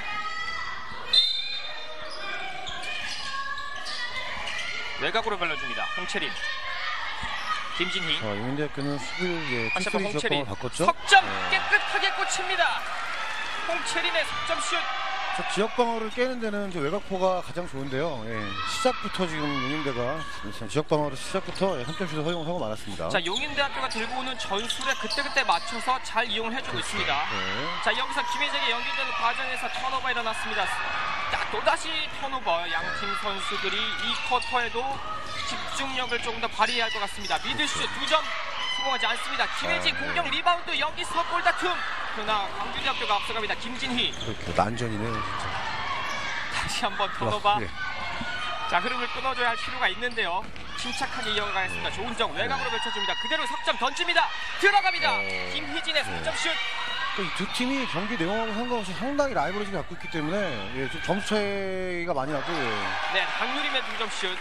외곽으로 벌려줍니다. 홍채린. 김진희. 용인대학교는 수비를 다시 한번 홍채린. 바꿨죠. 석점 깨끗하게 꽂힙니다. 홍채린의 석점슛 저 지역 방어를 깨는 데는 이제 외곽포가 가장 좋은데요. 예, 시작부터 지금 용인대가 지역 방어를 시작부터 3점슛을 허용하고 말았습니다. 자, 용인대학교가 들고 오는 전술에 그때그때 맞춰서 잘 이용을 해주고 있습니다. 네. 자, 여기서 김혜재에게 연결되는 과정에서 턴오버가 일어났습니다. 자, 또다시 턴오버. 양팀 선수들이 이 쿼터에도 집중력을 조금 더 발휘해야 할 것 같습니다. 미들슛 2점 성공하지 않습니다. 김혜진 공격 리바운드, 여기서 골다툼. 그러나 광주대학교가 앞서갑니다. 김진희. 그렇게 난전이네요, 진짜. 다시 한번 턴오버. 예. 자, 흐름을 끊어줘야 할 필요가 있는데요. 침착하게 이어가겠습니다. 조은정 외곽으로 펼쳐줍니다. 그대로 석점 던집니다. 들어갑니다. 김희진의 석점슛. 이 두 팀이 경기 내용하고 상관없이 상당히 라이벌리티를 갖고 있기 때문에 예, 좀 점수 차이가 많이 나고. 네, 강유림의 2점슛.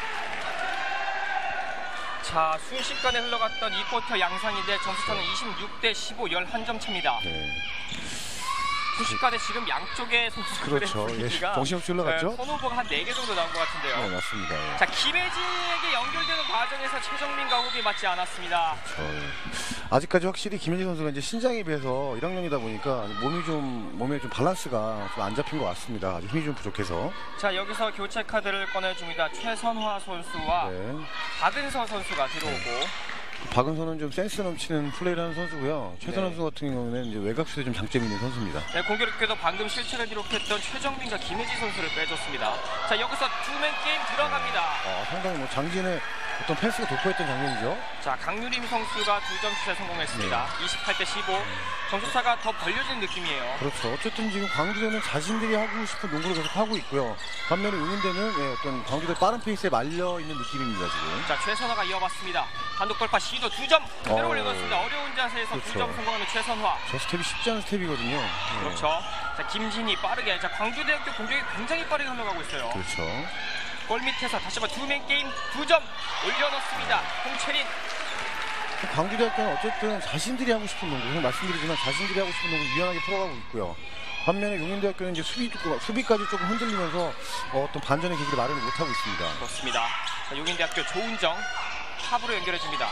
자, 순식간에 흘러갔던 이 쿼터 양상인데 점수차는 26대 15, 11점 차입니다. 네. 순식간에 지금 양쪽의 선수들의 그렇죠. 분위기가 예, 정신없이 흘러갔죠? 턴오버가 한 4개 정도 나온 것 같은데요. 네, 맞습니다. 예. 자, 김혜진에게 연결되는 과정에서 최정민과 호흡이 맞지 않았습니다. 아직까지 확실히 김혜지 선수가 이제 신장에 비해서 1학년이다 보니까 몸에 좀 밸런스가 좀 안 잡힌 것 같습니다. 아직 힘이 좀 부족해서. 자, 여기서 교체 카드를 꺼내줍니다. 최선화 선수와 네. 박은서 선수가 들어오고. 박은서는 좀 센스 넘치는 플레이를 하는 선수고요. 최선화 네. 선수 같은 경우는 이제 외곽슛에 좀 장점이 있는 선수입니다. 네, 공교롭게도 방금 실책을 기록했던 최정민과 김혜지 선수를 빼줬습니다. 자, 여기서 투맨 게임 들어갑니다. 상당히 뭐 장진의 어떤 패스가 돋보였던 장면이죠. 자, 강유림 선수가 2점슛에 성공했습니다. 28대 15. 점수차가 더 벌려지는 느낌이에요. 그렇죠. 어쨌든 지금 광주대는 자신들이 하고 싶은 농구를 계속 하고 있고요. 반면에 용인대는 예, 어떤 광주대 빠른 페이스에 말려 있는 느낌입니다 지금. 자, 최선화가 이어봤습니다. 단독 돌파 시도 2점 그대로 올려놓습니다. 어려운 자세에서 그렇죠. 2점 성공하는 최선화. 저 스텝이 쉽지 않은 스텝이거든요. 예. 그렇죠. 자, 김진희 빠르게. 자, 광주대학교 공격이 굉장히 빠르게 흘러가고 있어요. 그렇죠. 골 밑에서 다시 한번 투맨 게임 2점 올려놓습니다. 홍채린. 광주대학교는 어쨌든 자신들이 하고 싶은 농구, 그냥 말씀드리지만 자신들이 하고 싶은 농구를 유연하게 풀어가고 있고요. 반면에 용인대학교는 이제 수비까지 조금 흔들리면서 어떤 반전의 계기를 마련을 못하고 있습니다. 그렇습니다. 자, 용인대학교 조은정 탑으로 연결해줍니다.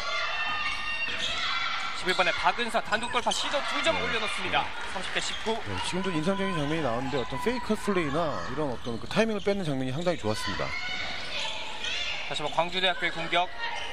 11번에 박은서 단독 돌파 시도 2점 올려놓습니다. 30대 19. 네, 지금도 인상적인 장면이 나왔는데 어떤 페이크 플레이나 이런 어떤 그 타이밍을 뺏는 장면이 상당히 좋았습니다. 다시 한번 광주대학교의 공격.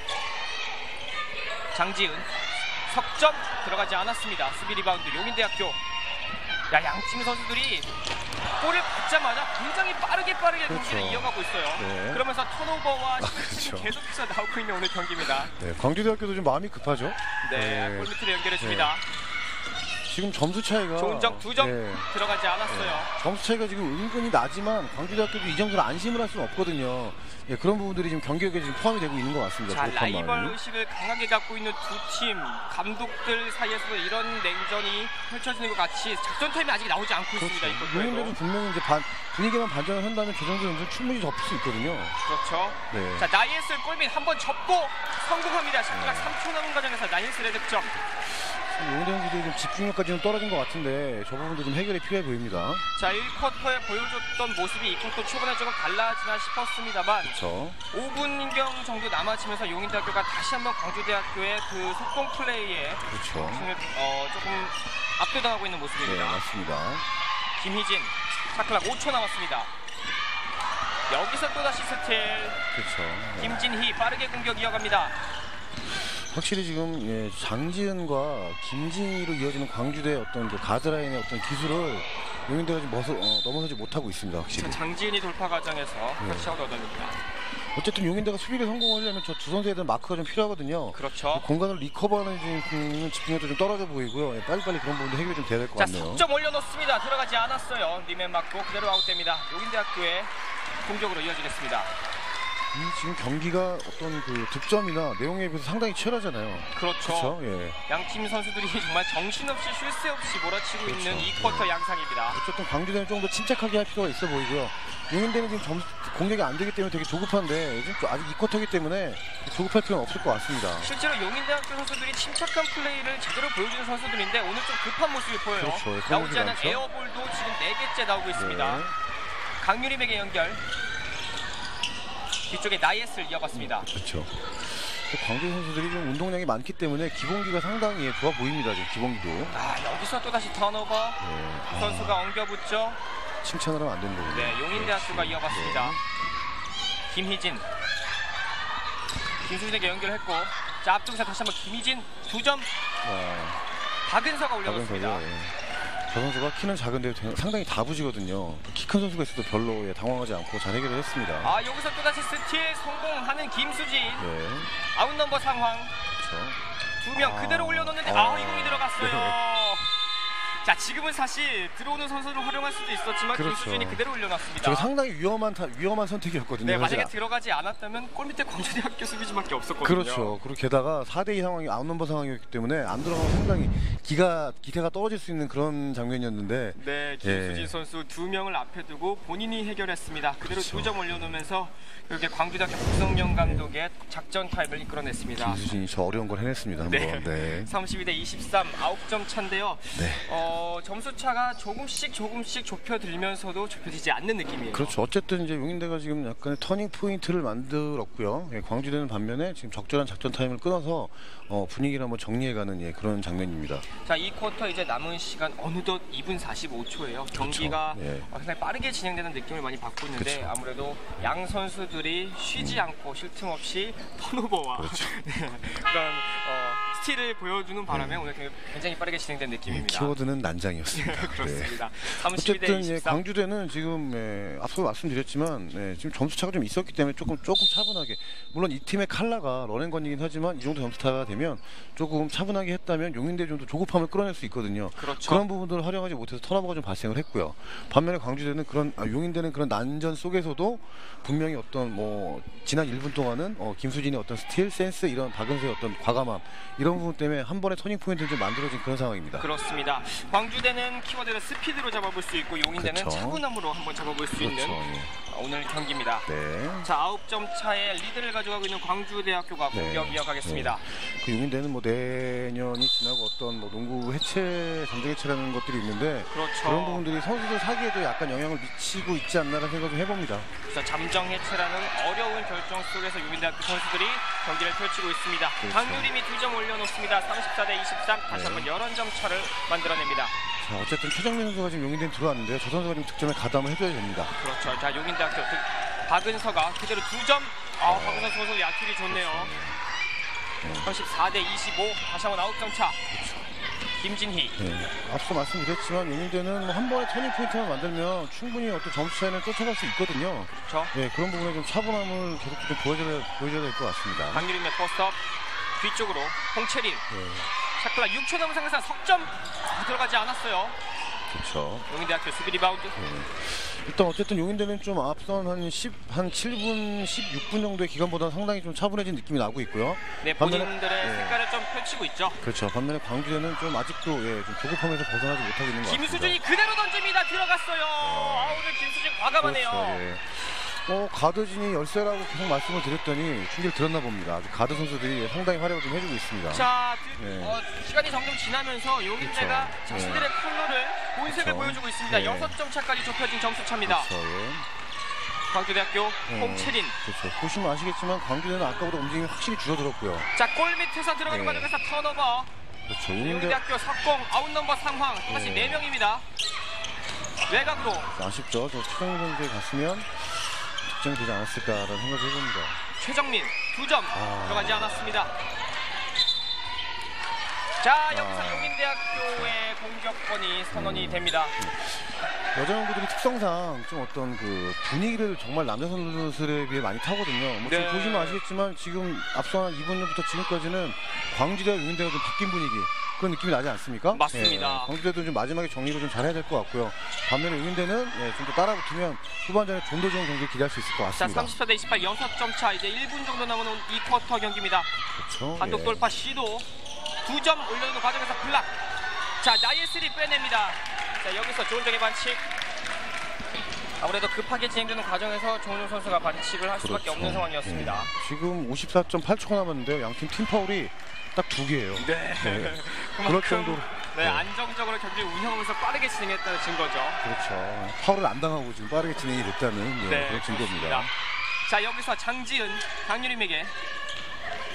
장지은 석점 들어가지 않았습니다. 수비 리바운드 용인대학교. 야, 양팀 선수들이 골을 받자마자 굉장히 빠르게 그렇죠. 경기를 이어가고 있어요. 네. 그러면서 턴오버와 실책이 그렇죠. 계속해서 나오고 있는 오늘 경기입니다. 네, 광주대학교도 좀 마음이 급하죠. 네, 골 밑으로 연결해줍니다. 지금 점수 차이가 조은정 2점 들어가지 않았어요. 점수 차이가 지금 은근히 나지만 광주대학교도 이 정도로 안심을 할 수는 없거든요. 예, 그런 부분들이 지금 경기력에 지금 포함이 되고 있는 것 같습니다. 자, 조급한 라이벌 마음이. 의식을 강하게 갖고 있는 두 팀 감독들 사이에서도 이런 냉전이 펼쳐지는 것 같이 작전 타임이 아직 나오지 않고 있습니다. 이 용인대도 쿼터에도. 분명히 이제 분위기만 반전을 한다면 저 정도 연습 충분히 접을 수 있거든요. 그렇죠. 네. 자, 나이에스 골밑 한번 접고 성공합니다. 시간 3초 남은 과정에서 나이에스의 득점. 용인대 선수들이 좀 집중력까지 좀 떨어진 것 같은데 저 부분도 좀 해결이 필요해 보입니다. 자, 1쿼터에 보여줬던 모습이 이 쿼터 초반에 조금 달라지나 싶었습니다만 그렇죠. 5분경 정도 남아지면서 용인대학교가 다시 한번 광주대학교의 그 속공 플레이에 그렇죠. 조금 압도당하고 있는 네, 모습입니다. 맞습니다. 김희진 차클락 5초 남았습니다. 여기서 또다시 스틸. 그렇죠. 김진희 빠르게 공격 이어갑니다. 확실히 지금 예, 장지은과 김진희로 이어지는 광주대의 어떤 그 가드라인의 어떤 기술을 용인대가 지금 넘어서지 못하고 있습니다. 확실히. 장지은이 돌파 과정에서 터치아웃 얻어냅니다. 어쨌든 용인대가 수비를 성공하려면 저 두 선수에 대한 마크가 좀 필요하거든요. 그렇죠. 공간을 리커버하는 집중력도 좀 떨어져 보이고요. 예, 빨리빨리 그런 부분도 해결이 좀 돼야 될 것 자, 같네요. 석점 올려놓습니다. 들어가지 않았어요. 리맨 맞고 그대로 아웃됩니다. 용인대학교의 공격으로 이어지겠습니다. 지금 경기가 어떤 그 득점이나 내용에 비해서 상당히 치열하잖아요. 그렇죠. 그렇죠. 예. 양팀 선수들이 정말 정신없이 쉴 새 없이 몰아치고 그렇죠. 있는 이 쿼터 양상입니다. 어쨌든 광주대는 좀 더 침착하게 할 필요가 있어 보이고요. 용인대는 지금 공격이 안 되기 때문에 되게 조급한데 지금 아직 2쿼터이기 때문에 조급할 필요는 없을 것 같습니다. 실제로 용인대학교 선수들이 침착한 플레이를 제대로 보여주는 선수들인데 오늘 좀 급한 모습이 보여요. 그렇죠. 나오지 않은 많죠. 에어볼도 지금 4개째 나오고 있습니다. 네. 강유림에게 연결. 뒤쪽에 나이에스를 이어봤습니다. 그렇죠. 광주 선수들이 좀 운동량이 많기 때문에 기본기가 상당히 좋아 보입니다. 지금 기본기도. 아, 여기서 또다시 턴오버. 선수가 엉겨붙죠. 칭찬을 하면 안 되는 거군요. 네, 용인대학교가 이어봤습니다. 김희진. 김수진에게 연결했고, 자, 앞쪽에서 다시 한번 김희진 2점. 박은서가 올려놓습니다. 박은서요. 저 선수가 키는 작은데 상당히 다부지거든요. 키 큰 선수가 있어도 별로 당황하지 않고 잘 해결을 했습니다. 아, 여기서 또다시 스틸 성공하는 김수진. 네. 아웃 넘버 상황. 그렇죠. 2명 그대로 올려놓는데 이 공이 들어갔어요. 네. 자, 지금은 사실 들어오는 선수를 활용할 수도 있었지만 그렇죠. 김수진이 그대로 올려놨습니다. 저 상당히 위험한 선택이었거든요. 네, 만약에 사실. 들어가지 않았다면 골밑에 광주대학교 수비진밖에 없었거든요. 그렇죠. 그리고 게다가 4대2 상황이 아웃넘버 상황이었기 때문에 안 들어가면 상당히 기세가 떨어질 수 있는 그런 장면이었는데. 네, 김수진 선수 2명을 앞에 두고 본인이 해결했습니다. 그대로 그렇죠. 2점 올려놓으면서 이렇게 광주대학교 박성영 감독의 작전 타임을 이끌어냈습니다. 김수진이 저 어려운 걸 해냈습니다. 한번. 네. 네. 32대 23, 9점 차인데요. 네. 점수 차가 조금씩 좁혀들면서도 좁혀지지 않는 느낌이에요. 그렇죠. 어쨌든 이제 용인대가 지금 약간의 터닝 포인트를 만들었고요. 광주대는 반면에 지금 적절한 작전 타임을 끊어서 분위기를 한번 정리해가는 그런 장면입니다. 자, 이 쿼터 이제 남은 시간 어느덧 2분 45초예요. 경기가 그렇죠. 예. 상당히 빠르게 진행되는 느낌을 많이 받고 있는데 그렇죠. 아무래도 양 선수들이 쉬지 않고 쉴 틈 없이 턴오버와 그렇죠. 그런 스틸을 보여주는 바람에 오늘 굉장히 빠르게 진행된 느낌입니다. 키워드는 난장이었습니다. 그렇습니다. 네. 32대 어쨌든 23. 광주대는 지금 앞서 말씀드렸지만 지금 점수 차가 좀 있었기 때문에 조금 차분하게, 물론 이 팀의 칼라가 런앤건이긴 하지만 이 정도 점수 차가 되면 조금 차분하게 했다면 용인대 정도 조급함을 끌어낼 수 있거든요. 그렇죠. 그런 부분들을 활용하지 못해서 턴오버가 좀 발생을 했고요. 반면에 광주대는 용인대는 그런 난전 속에서도 분명히 어떤 지난 1분 동안은 김수진의 어떤 스틸 센스, 이런 박은서의 어떤 과감함, 이런 부분 때문에 한 번의 터닝 포인트를 좀 만들어진 그런 상황입니다. 그렇습니다. 광주대는 키워드를 스피드로 잡아볼 수 있고 용인대는 그렇죠. 차분함으로 한번 잡아볼 수 있는 오늘 경기입니다. 네. 자, 9점 차의 리드를 가져가고 있는 광주대학교가 공격 이어가겠습니다. 그 용인대는 내년이 지나고 어떤 농구 해체, 잠정 해체라는 것들이 있는데, 그렇죠. 그런 부분들이 선수들 사기에도 약간 영향을 미치고 있지 않나라는 생각을 해봅니다. 그래서 잠정 해체라는 어려운 결정 속에서 용인대학교 선수들이 경기를 펼치고 있습니다. 그렇죠. 강유림이 2점 올려놓습니다. 34대 23, 다시 한번 11점 차를 만들어냅니다. 자, 어쨌든 최정민 선수가 지금 용인대에 들어왔는데요. 저 선수가 지금 득점에 가담을 해줘야 됩니다. 그렇죠. 자, 용인대학교 박은서가 그대로 2점. 박은서 선수 야투리 좋네요. 34대 25, 다시 한번 9점 차. 김진희. 네. 앞서 말씀드렸지만 용인대는 한 번의 터닝 포인트만 만들면 충분히 어떤 점수 차이는 쫓아갈 수 있거든요. 그렇죠. 네, 그런 부분에 좀 차분함을 계속 좀 보여줘야 될 것 같습니다. 강유림의 포스트업 뒤쪽으로 홍채린. 샤클라 6초 남은 상황에서 석점 들어가지 않았어요. 그렇죠. 용인대학교 수비 리바운드. 일단 어쨌든 용인대는 좀 앞선 한 7분, 16분 정도의 기간보다는 상당히 좀 차분해진 느낌이 나고 있고요. 네, 본인들의 색깔을 좀 펼치고 있죠. 그렇죠. 반면에 광주대는 좀 아직도 좀 조급함에서 벗어나지 못하고 있는 것 같습니다. 김수준이 그대로 던집니다. 들어갔어요. 오늘 김수준 과감하네요. 그렇죠. 가드진이 열세라고 계속 말씀을 드렸더니 충기를 들었나 봅니다. 아주 가드 선수들이 상당히 활약을 좀 해주고 있습니다. 자, 시간이 점점 지나면서 용인대가 그렇죠. 자신들의 컬러를 본색을 그렇죠. 보여주고 있습니다. 6점 차까지 좁혀진 점수 차입니다. 그렇죠. 광주대학교 홍채린. 그렇죠. 보시면 아시겠지만 광주대는 아까보다 움직임이 확실히 줄어들었고요. 자, 골 밑에서 들어가는 과정에서 턴오버. 그렇죠. 용인대학교 석공 아웃 넘버 상황. 다시 4명입니다. 외곽으로. 아쉽죠. 저 최정민 선수에 갔으면 득점이 되지 않았을까라는 생각을 해봅니다. 최정민 2점 들어가지 않았습니다. 자, 여기서 용인대학교의 공격권이 선언이 됩니다. 여자 농구들이 특성상 좀 어떤 분위기를 정말 남자 선수들에 비해 많이 타거든요. 지금 보시면 아시겠지만 지금 앞서 한 2분 전부터 지금까지는 광주대와 용인대가 좀 바뀐 분위기, 그런 느낌이 나지 않습니까? 맞습니다. 광주대도 좀 마지막에 정리를 좀 잘해야 될 것 같고요. 반면에 용인대는 좀 더 따라붙으면 후반전에 좀 더 좋은 경기를 기대할 수 있을 것 같습니다. 자, 34대 28, 6점 차. 이제 1분 정도 남은 이 쿼터 경기입니다. 그렇죠. 단독 돌파 시도. 2점 올려놓는 과정에서 블락. 자, 나이스리 빼냅니다. 자, 여기서 조은정의 반칙. 아무래도 급하게 진행되는 과정에서 조은정 선수가 반칙을 할 수밖에 없는 상황이었습니다. 지금 54.8초가 남았는데요. 양팀 팀 파울이 딱 2개예요. 그럴 정도로 안정적으로 경기를 운영하면서 빠르게 진행했다는 증거죠. 그렇죠. 파울을 안 당하고 지금 빠르게 진행이 됐다는 그런 증거입니다. 자, 여기서 장지은 강유림에게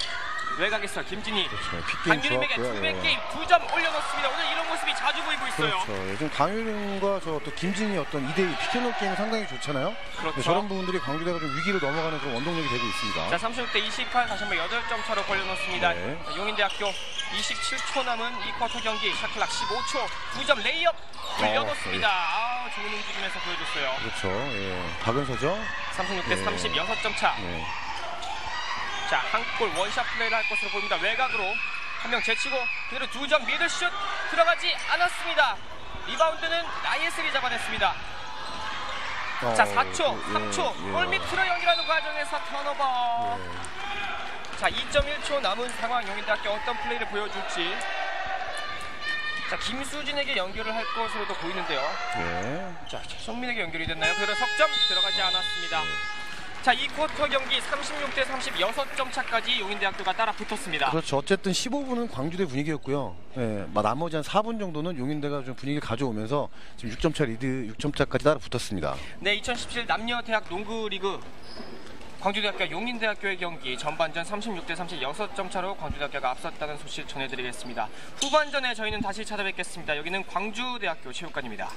외곽에서 김진희 그렇죠. 픽게임 강유림에게 좋았고요. 투맨 예. 게임 2점 올려놓습니다. 오늘 이런 모습이 자주 보이고 있어요. 그렇죠. 요즘 강유림과 또 김진희 어떤 2대2 피켓놀 게임이 상당히 좋잖아요. 그렇죠. 저런 부분들이 광주대가 좀 위기로 넘어가는 그런 원동력이 되고 있습니다. 자, 36대 28 다시 한번 8점 차로 벌려놓습니다. 네. 자, 용인대학교 27초 남은 2쿼터 경기 샤클락 15초 2점 레이업 올려놓습니다. 좋은 움직임에서 보여줬어요. 그렇죠. 예. 박은서죠. 36대 네. 36점 차. 네. 자, 한 골 원샷 플레이를 할 것으로 보입니다. 외곽으로 한 명 제치고 그대로 2점 미들슛 들어가지 않았습니다. 리바운드는 나이에슬이 잡아냈습니다. 자, 4초, 3초 골 밑으로 연결하는 과정에서 턴오버. 자, 2.1초 남은 상황. 용인대학교 어떤 플레이를 보여줄지. 자, 김수진에게 연결을 할 것으로도 보이는데요. 예. 자, 최성민에게 연결이 됐나요? 그대로 석점 들어가지 않았습니다. 자, 2쿼터 경기 36대 36점 차까지 용인대학교가 따라 붙었습니다. 그렇죠. 어쨌든 15분은 광주대 분위기였고요. 예. 나머지 한 4분 정도는 용인대가 좀 분위기를 가져오면서 지금 6점차 리드, 6점차까지 따라 붙었습니다. 네, 2017 남녀 대학 농구 리그 광주대학교 용인대학교의 경기 전반전 36대 36점 차로 광주대학교가 앞섰다는 소식 전해드리겠습니다. 후반전에 저희는 다시 찾아뵙겠습니다. 여기는 광주대학교 체육관입니다.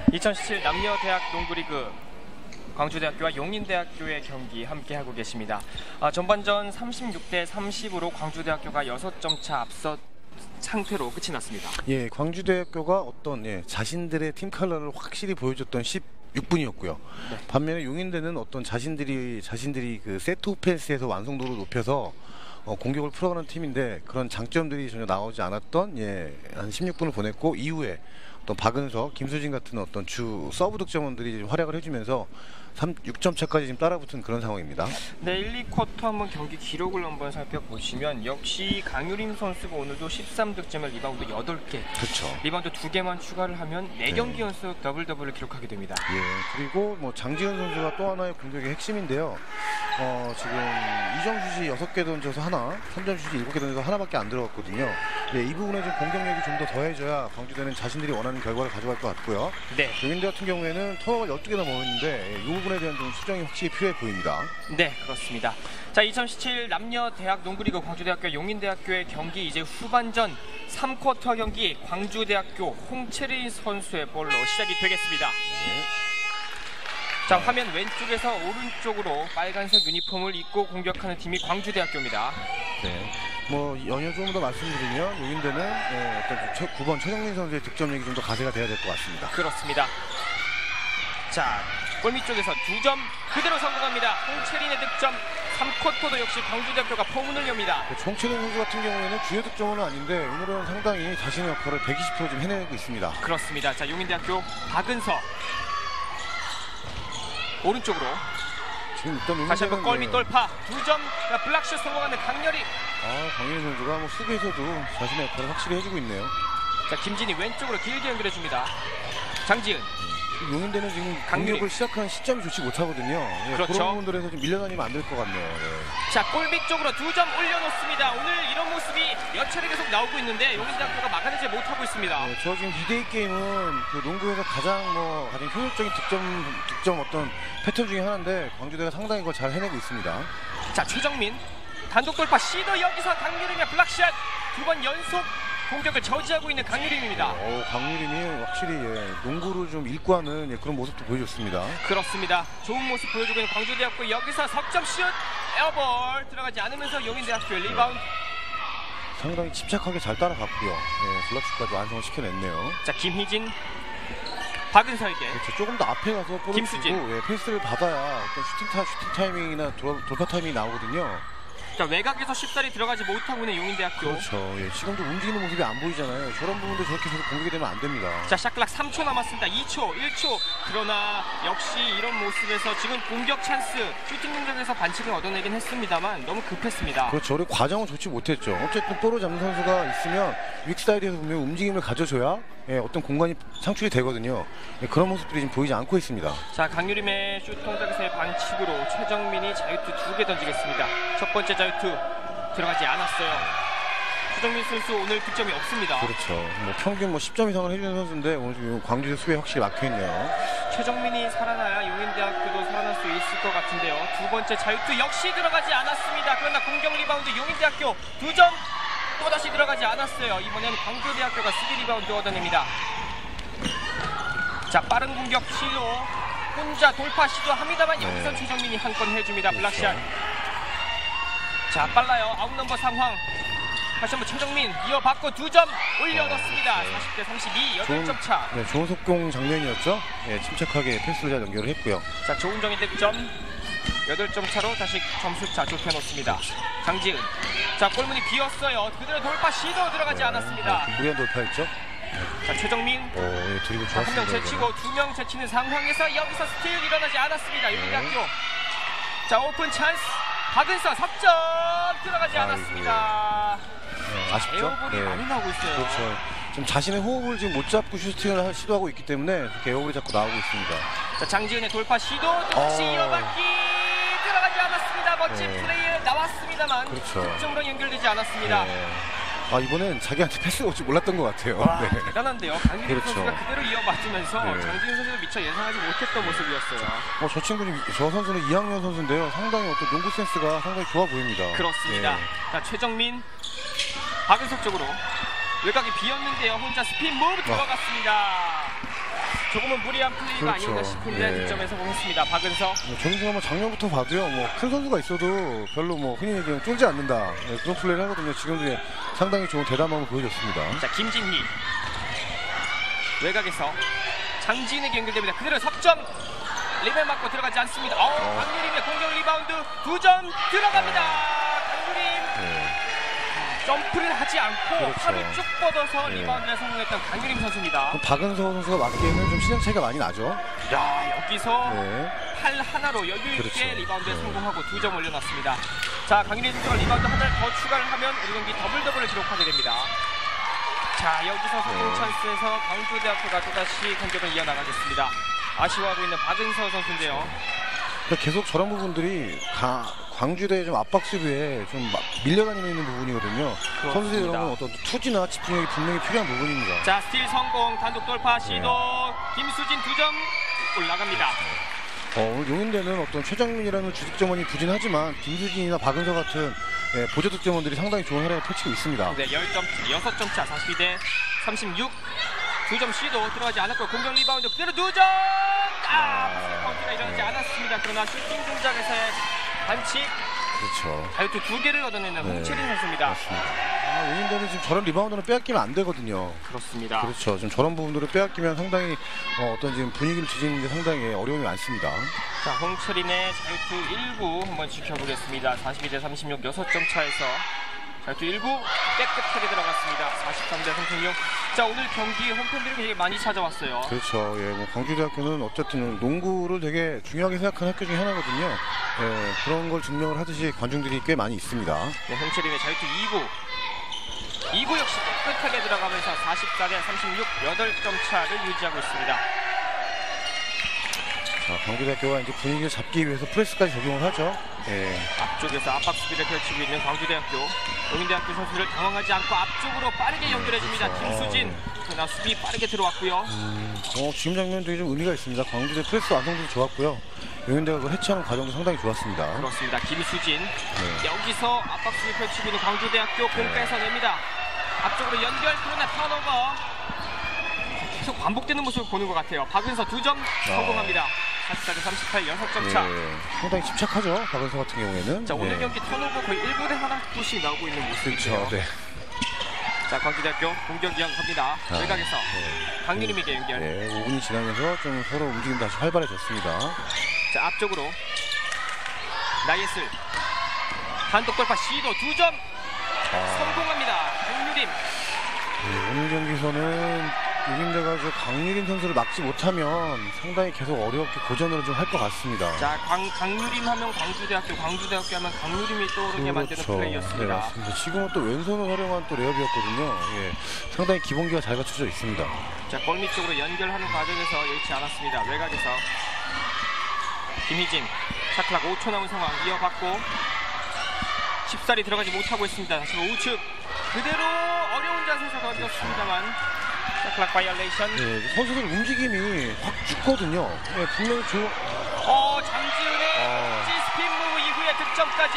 2017 남녀 대학 농구리그 광주대학교와 용인대학교의 경기 함께하고 계십니다. 전반전 36대 30으로 광주대학교가 6점 차 앞서 상태로 끝이 났습니다. 예, 광주대학교가 어떤 자신들의 팀 컬러를 확실히 보여줬던 16분이었고요. 네. 반면에 용인대는 어떤 자신들이 그 세트 오펜스에서 완성도를 높여서 공격을 풀어가는 팀인데 그런 장점들이 전혀 나오지 않았던 한 16분을 보냈고 이후에 어떤 박은석, 김수진 같은 어떤 주 서브 득점원들이 활약을 해주면서 6점 차까지 지금 따라붙은 그런 상황입니다. 네, 1, 2쿼터 한번 경기 기록을 한번 살펴보시면 역시 강유림 선수가 오늘도 13득점에 리바운드 8개, 그렇죠. 리바운드 2개만 추가를 하면 4경기 연속 더블을 기록하게 됩니다. 예, 그리고 장지현 선수가 또 하나의 공격의 핵심인데요. 지금 2점 슛이 6개 던져서 하나, 3점 슛이 7개 던져서 하나밖에 안 들어갔거든요. 예, 이 부분에 좀 공격력이 좀 더 더해져야 광주대는 자신들이 원하는 결과를 가져갈 것 같고요. 네. 용인대 같은 경우에는 턴오버가 12개나 먹었는데 이 부분에 대한 좀 수정이 확실히 필요해 보입니다. 네, 그렇습니다. 자, 2017 남녀 대학 농구리그 광주대학교 용인대학교의 경기 이제 후반전 3쿼터 경기 광주대학교 홍채린 선수의 볼로 시작이 되겠습니다. 네. 자, 화면 왼쪽에서 오른쪽으로 빨간색 유니폼을 입고 공격하는 팀이 광주대학교입니다. 네. 연여 조금 더 말씀드리면 용인대는 어떤 9번 최정민 선수의 득점력이 좀 더 가세가 돼야 될 것 같습니다. 그렇습니다. 자, 골밑 쪽에서 2점 그대로 성공합니다. 홍채린의 득점. 3쿼터도 역시 광주대학교가 포문을 엽니다. 홍채린 선수 같은 경우에는 주요 득점은 아닌데 오늘은 상당히 자신의 역할을 120% 좀 해내고 있습니다. 그렇습니다. 자, 용인대학교 박은서 오른쪽으로 지금 일단 다시 한번 골밑 돌파 2점 블락슛 성공하는 강렬이. 강렬이 선수가 수비에서도 자신의 역할을 확실히 해주고 있네요. 자, 김진이 왼쪽으로 길게 연결해줍니다. 장지은. 용인대는 지금 공격을 시작하는 시점이 좋지 못하거든요. 그렇죠. 그런 부분들에서 좀 밀려다니면 안 될 것 같네요. 네. 자, 골밑 쪽으로 2점 올려놓습니다. 오늘 이런 모습이 몇 차례 계속 나오고 있는데 용인대학교가 막아내지 못하고 있습니다. 저 지금 2대2 게임은 그 농구에서 가장 효율적인 득점 어떤 패턴 중에 하나인데 광주대가 상당히 그걸 잘 해내고 있습니다. 자, 최정민 단독 돌파 시도. 여기서 강유림의 블락샷 2번 연속 공격을 저지하고 있는 강유림입니다. 강유림이 확실히 농구를 좀 읽고 하는 그런 모습도 보여줬습니다. 그렇습니다. 좋은 모습 보여주고 있는 광주대학교. 여기서 석점슛 에어볼 들어가지 않으면서 용인대학교의 리바운드. 상당히 집착하게 잘 따라갔고요. 블락슛까지 완성을 시켜냈네요. 자, 김희진 박은서에게. 그렇죠. 조금 더 앞에 가서 볼을 김수진. 주고 패스를 받아야 어떤 슈팅 타이밍이나 돌파 타이밍이 나오거든요. 자, 외곽에서 쉽사리 들어가지 못하고 있는 용인대학교. 그렇죠. 지금도 움직이는 모습이 안 보이잖아요. 저런 부분도 저렇게 계속 공격이 되면 안 됩니다. 자, 샷클락 3초 남았습니다. 2초, 1초. 그러나 역시 이런 모습에서 지금 공격 찬스, 슈팅 능력에서 반칙을 얻어내긴 했습니다만 너무 급했습니다. 그렇죠. 우리 과정은 좋지 못했죠. 어쨌든 볼을 잡는 선수가 있으면 윅사이드에서 보면 움직임을 가져줘야 어떤 공간이 창출이 되거든요. 그런 모습들이 지금 보이지 않고 있습니다. 자, 강유림의 슛 동작에서의 반칙으로 최정민이 자유투 2개 던지겠습니다. 첫 번째 자유투 들어가지 않았어요. 최정민 선수 오늘 득점이 없습니다. 그렇죠. 평균 10점 이상을 해주는 선수인데 오늘 지금 광주대 수비에 확실히 막혀있네요. 최정민이 살아나야 용인대학교도 살아날 수 있을 것 같은데요. 두 번째 자유투 역시 들어가지 않았습니다. 그러나 공격 리바운드 용인대학교 2점 또다시 들어가지 않았어요. 이번엔 광주대학교가 수비 리바운드 얻어냅니다. 자, 빠른 공격 시도 혼자 돌파 시도합니다만 여기서 최정민이 한 건 해줍니다. 그렇죠. 블락샷. 자, 빨라요. 아웃넘버 상황. 다시 한번 최정민 이어받고 2점 올려넣습니다. 40대 32, 8점 차. 좋은 속공 장면이었죠. 침착하게 패스를 잘 연결을 했고요. 자, 조은정의 득점 8점 차로 다시 점수차 좁혀놓습니다. 장지은. 자, 골문이 비었어요. 그대로 돌파 시도 들어가지 않았습니다. 무리한 돌파였죠. 자, 최정민. 드리블 한 좋았습니다. 명 제치고 2명 제치는 상황에서 여기서 스틸 일어나지 않았습니다. 용인대학교. 자, 오픈 찬스. 박은서 석점 들어가지 않았습니다. 아쉽죠. 에어볼이 많이 나오고 있어요. 그렇죠. 지금 자신의 호흡을 지금 못 잡고 슈팅을 시도하고 있기 때문에 이렇게 에어볼이 자꾸 나오고 있습니다. 자, 장지은의 돌파 시도 다시 이어받기 들어가지 않았습니다. 멋진 플레이 나왔습니다만 그렇죠. 득점으로 연결되지 않았습니다. 이번엔 자기한테 패스가 올지 몰랐던 것 같아요. 와, 대단한데요. 강민호 그렇죠. 선수가 그대로 이어받으면서 장지은 선수도 미처 예상하지 못했던 모습이었어요. 저 친구는 저 선수는 2학년 선수인데요. 상당히 어떤 농구 센스가 상당히 좋아 보입니다. 그렇습니다. 자, 최정민 박은석 쪽으로 외곽이 비었는데요. 혼자 스핀 무브 들어갔습니다. 조금은 무리한 플레이가 그렇죠. 아닌가 싶은데 네. 득점에 성공했습니다. 박은서. 정승환 뭐 작년부터 봐도요, 뭐 큰 선수가 있어도 별로 뭐 흔히 얘기하면 쫄지 않는다, 예, 그런 플레이를 하거든요. 지금도 상당히 좋은 대담함을 보여줬습니다. 자, 김진희 외곽에서 장지인에게 연결됩니다. 그대로 석점 리벨 맞고 들어가지 않습니다. 강유림의 공격 리바운드 2점 들어갑니다. 강유림 네. 점프를 하지 않고 그렇죠. 팔을 쭉 뻗어서 네. 리바운드에 성공했던 강유림 선수입니다. 박은서 선수가 맞기에는 좀 시장 차이가 많이 나죠. 야, 여기서 네. 팔 하나로 여유 있게 그렇죠. 리바운드에 네. 성공하고 2점 올려놨습니다. 자, 강유림 선수가 리바운드 하나를 더 추가를 하면 우리 경기 더블을 기록하게 됩니다. 자, 여기서 성공 찬스에서 광주대학교가 또다시 공격을 이어나가겠습니다. 아쉬워하고 있는 박은서 선수인데요. 그러니까 계속 저런 부분들이 광주대 좀 압박 수비에 좀 밀려다니는 있는 부분이거든요. 그렇습니다. 선수들이 이런 건 어떤 투지나 집중력이 분명히 필요한 부분입니다. 자, 스틸 성공, 단독 돌파 시도, 김수진 2점 올라갑니다. 오늘 용인대는 어떤 최정민이라는 주득점원이 부진하지만 김수진이나 박은서 같은 보조 득점원들이 상당히 좋은 활약을 펼치고 있습니다. 네, 6점 차, 42대 36. 2점 시도 들어가지 않았고 공격 리바운드 그대로 2점! 카운트가 일어나지 않았습니다. 그러나 슈팅 동작에서의 반칙, 그렇죠. 자유투 2개를 얻어내는 네, 홍채린 선수입니다. 맞습니다. 용인대는 지금 저런 리바운드는 빼앗기면 안 되거든요. 그렇습니다. 그렇죠. 좀 저런 부분들을 빼앗기면 상당히 어떤 지금 분위기를 지지는 게 상당히 어려움이 많습니다. 자, 홍철인의 자유투 1구 한번 지켜보겠습니다. 42대 36 6점 차에서 자유투 1구 깨끗하게 들어갔습니다. 43대 36. 자, 오늘 경기 홈팬들이 굉장히 많이 찾아왔어요. 그렇죠. 예, 뭐 광주대학교는 어쨌든 농구를 되게 중요하게 생각하는 학교 중에 하나거든요. 예, 그런 걸 증명을 하듯이 관중들이 꽤 많이 있습니다. 네, 홍철인의 자유투 2구 역시 깨끗하게 들어가면서 44대 36 8점 차를 유지하고 있습니다. 자, 광주대학교가 이제 분위기를 잡기 위해서 프레스까지 적용을 하죠. 예. 앞쪽에서 압박 수비를 펼치고 있는 광주대학교. 용인대학교 선수를 당황하지 않고 앞쪽으로 빠르게 연결해줍니다. 그렇죠. 김수진. 그러나 수비 빠르게 들어왔고요. 지금 장면도 좀 의미가 있습니다. 광주대 프레스 완성도 좋았고요. 용인대가 그걸 해체하는 과정도 상당히 좋았습니다. 그렇습니다. 김수진. 여기서 압박 수비 펼치고 있는 광주대학교 공 뺏어냅니다. 앞쪽으로 연결, 그러나 턴오버. 계속 반복되는 모습을 보는 것 같아요. 박은서 2점 성공합니다. 44대 38 6점 차. 예, 상당히 집착하죠. 박은서 같은 경우에는. 자, 오늘 예. 경기 턴오버 거의 1분에 하나씩 나오고 있는 모습이죠. 그렇죠. 네. 자, 광주대학교 공격 이어갑니다. 외곽에서 강유림에게 연결. 네, 5분이 지나면서 좀 서로 움직임 다시 활발해졌습니다. 자, 앞쪽으로 나예슬 단독 돌파 시도 2점 성공합니다. 강유림. 네, 오늘 경기에서는 용인대가 저 강유림 선수를 막지 못하면 상당히 계속 어렵게 고전을 좀 할 것 같습니다. 자, 강유림 하면 광주대학교, 광주대학교 하면 강유림이 떠오르게 만드는 네, 플레이였습니다. 맞습니다. 지금은 또 왼손을 활용한 또 레이업이었거든요. 예, 상당히 기본기가 잘 갖춰져 있습니다. 자, 골밑 쪽으로 연결하는 과정에서 여의치 않았습니다. 외곽에서 김희진 샤클락 5초 남은 상황 이어받고 쉽사리 들어가지 못하고 있습니다. 다시 우측 그대로 어려운 자세에서 던졌습니다만 샤클락 바이올레이션. 예, 선수들 움직임이 확 죽거든요. 예, 분명히 장지훈의 스핀 무브 이후에 득점까지.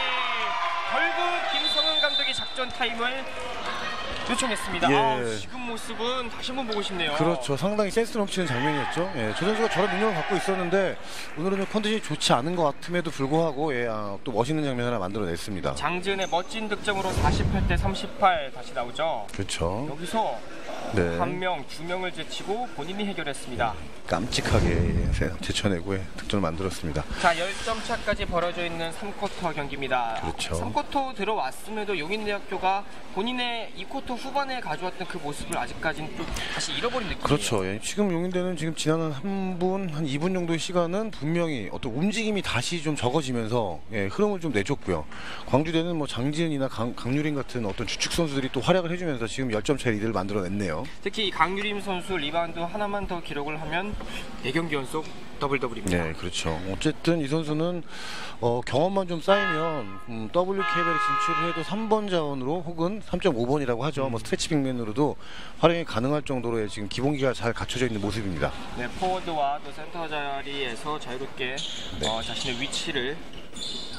결국 김성은 감독이 작전 타임을 요청했습니다. 예. 지금 모습은 다시 한번 보고 싶네요. 그렇죠. 상당히 센스 넘치는 장면이었죠. 예, 조 선수가 저런 능력을 갖고 있었는데 오늘은 컨디션이 좋지 않은 것 같음에도 불구하고 또 멋있는 장면 하나 만들어냈습니다. 장지은의 멋진 득점으로 48대 38 다시 나오죠. 그렇죠. 여기서 네. 한 명, 두 명을 제치고 본인이 해결했습니다. 깜찍하게 제쳐내고 득점을 만들었습니다. 자, 10점 차까지 벌어져 있는 3쿼터 경기입니다. 그렇죠. 3쿼터 들어왔음에도 용인대학교가 본인의 2쿼터 후반에 가져왔던 그 모습을 아직까지는 또 다시 잃어버린 느낌이에요. 그렇죠. 예, 지금 용인대는 지금 지난 한 2분 정도의 시간은 분명히 어떤 움직임이 다시 좀 적어지면서 흐름을 좀 내줬고요. 광주대는 뭐 장지은이나 강유림 같은 어떤 주축 선수들이 또 활약을 해주면서 지금 10점 차 리드를 만들어냈네요. 특히 강유림 선수 리바운드 하나만 더 기록을 하면 4경기 연속 더블입니다. 네, 그렇죠. 어쨌든 이 선수는 경험만 좀 쌓이면 WKBL에 진출을 해도 3번 자원으로 혹은 3.5번이라고 하죠. 뭐 스트레치 빅맨으로도 활용이 가능할 정도로의 지금 기본기가 잘 갖춰져 있는 모습입니다. 네, 포워드와 또 센터 자리에서 자유롭게 자신의 위치를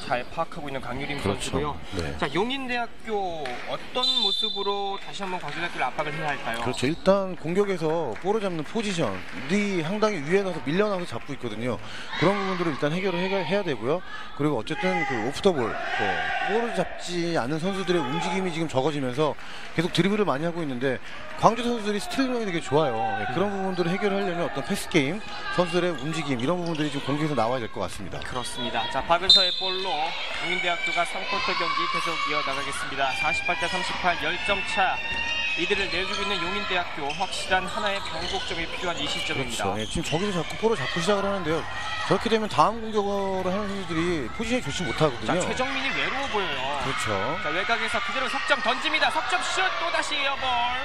잘 파악하고 있는 강유림 그렇죠. 선수고요. 네. 자, 용인대학교 어떤 모습으로 다시 한번 광주대학교를 압박을 해야 할까요? 그렇죠. 일단 공격에서 볼을 잡는 포지션, 이 상당히 위에 나서 밀려나서 잡고 있거든요. 그런 부분들을 일단 해야 되고요. 그리고 어쨌든 그 오프 더 볼, 볼을 잡지 않는 선수들의 움직임이 지금 적어지면서 계속 드리블을 많이 하고 있는데 광주 선수들이 스틸링이 되게 좋아요. 네, 그런 부분들을 해결하려면 어떤 패스 게임, 선수들의 움직임 이런 부분들이 지금 공격에서 나와야 될 것 같습니다. 그렇습니다. 자, 박은서의 볼로 용인대학교가 3쿼터 경기 계속 이어나가겠습니다. 48대 38 10점 차 리드를 내주고 있는 용인대학교, 확실한 하나의 변곡점이 필요한 이 시점입니다. 그렇죠. 예, 지금 저기서 자꾸 볼을 잡고 시작을 하는데요. 저렇게 되면 다음 공격을 하는 선수들이 포지션이 좋지 못하거든요. 자, 최정민이 외로워 보여요. 그렇죠. 자, 외곽에서 그대로 석점 던집니다. 석점 슛, 또다시 에어볼.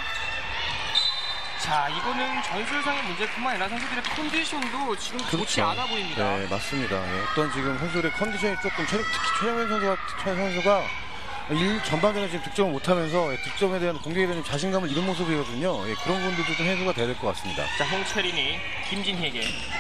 자, 이거는 전술상의 문제뿐만 아니라 선수들의 컨디션도 지금 좋지 않아 보입니다. 네, 맞습니다. 예, 어떤 지금 선수들의 컨디션이 조금 특히 최정민 선수가 전반전에 지금 득점을 못하면서 득점에 대한 공격에 대한 자신감을 잃은 모습이거든요. 예, 그런 부분들도 좀 해소가 돼야 될 것 같습니다. 자, 홍채린이 김진희에게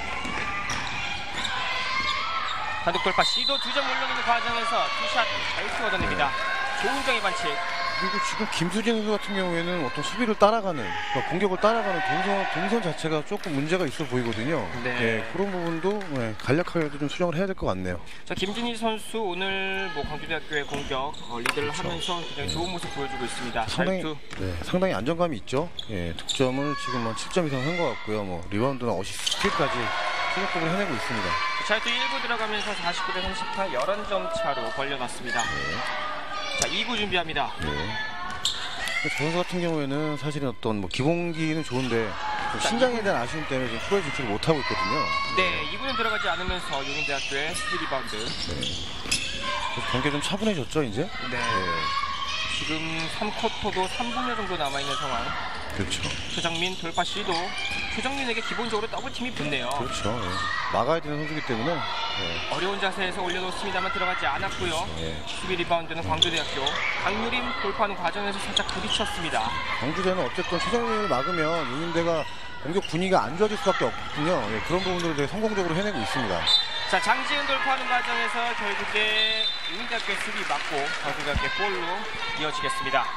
단독 돌파 시도 2점 올려놓는 과정에서 투샷 잘 얻어냅니다. 조은정의 반칙. 그리고 지금 김수진 선수 같은 경우에는 어떤 수비를 따라가는, 그러니까 공격을 따라가는 동선 자체가 조금 문제가 있어 보이거든요. 네. 예, 그런 부분도 간략하게도 좀 수정을 해야 될 것 같네요. 자, 김진희 선수 오늘 광주대학교의 공격 리드를 그렇죠. 하면서 굉장히 좋은 모습 보여주고 있습니다. 상당히 안정감이 있죠. 예, 득점을 지금 7점 이상 한 것 같고요. 리바운드나 어시스트 스틸까지 실력적으로 해내고 있습니다. 자, 또 1구 들어가면서 49대 38 11점 차로 벌려놨습니다. 자, 2구 준비합니다. 네. 저 선수 같은 경우에는 사실은 어떤 기본기는 좋은데 신장에 대한 아쉬움 때문에 지금 프로에 진출을 못하고 있거든요. 네, 2구는 들어가지 않으면서 용인대학교의 스틸 리바운드. 그래서 경기가 좀 차분해졌죠, 이제? 네. 지금 3쿼터도 3분여 정도 남아있는 상황. 그렇죠. 최정민 돌파 시도. 최정민에게 기본적으로 더블팀이 붙네요. 그렇죠. 예. 막아야 되는 선수이기 때문에. 예. 어려운 자세에서 올려놓습니다만 들어가지 않았고요. 예. 수비 리바운드는 광주대학교. 강유림 돌파하는 과정에서 살짝 부딪혔습니다. 광주대는 어쨌든 최정민을 막으면 용인대가 공격 분위기가 안 좋아질 수밖에 없거든요. 예. 그런 부분들을 되게 성공적으로 해내고 있습니다. 자, 장지은 돌파하는 과정에서 결국에 용인대학교의 수비 맞고 광주대학교의 볼로 이어지겠습니다.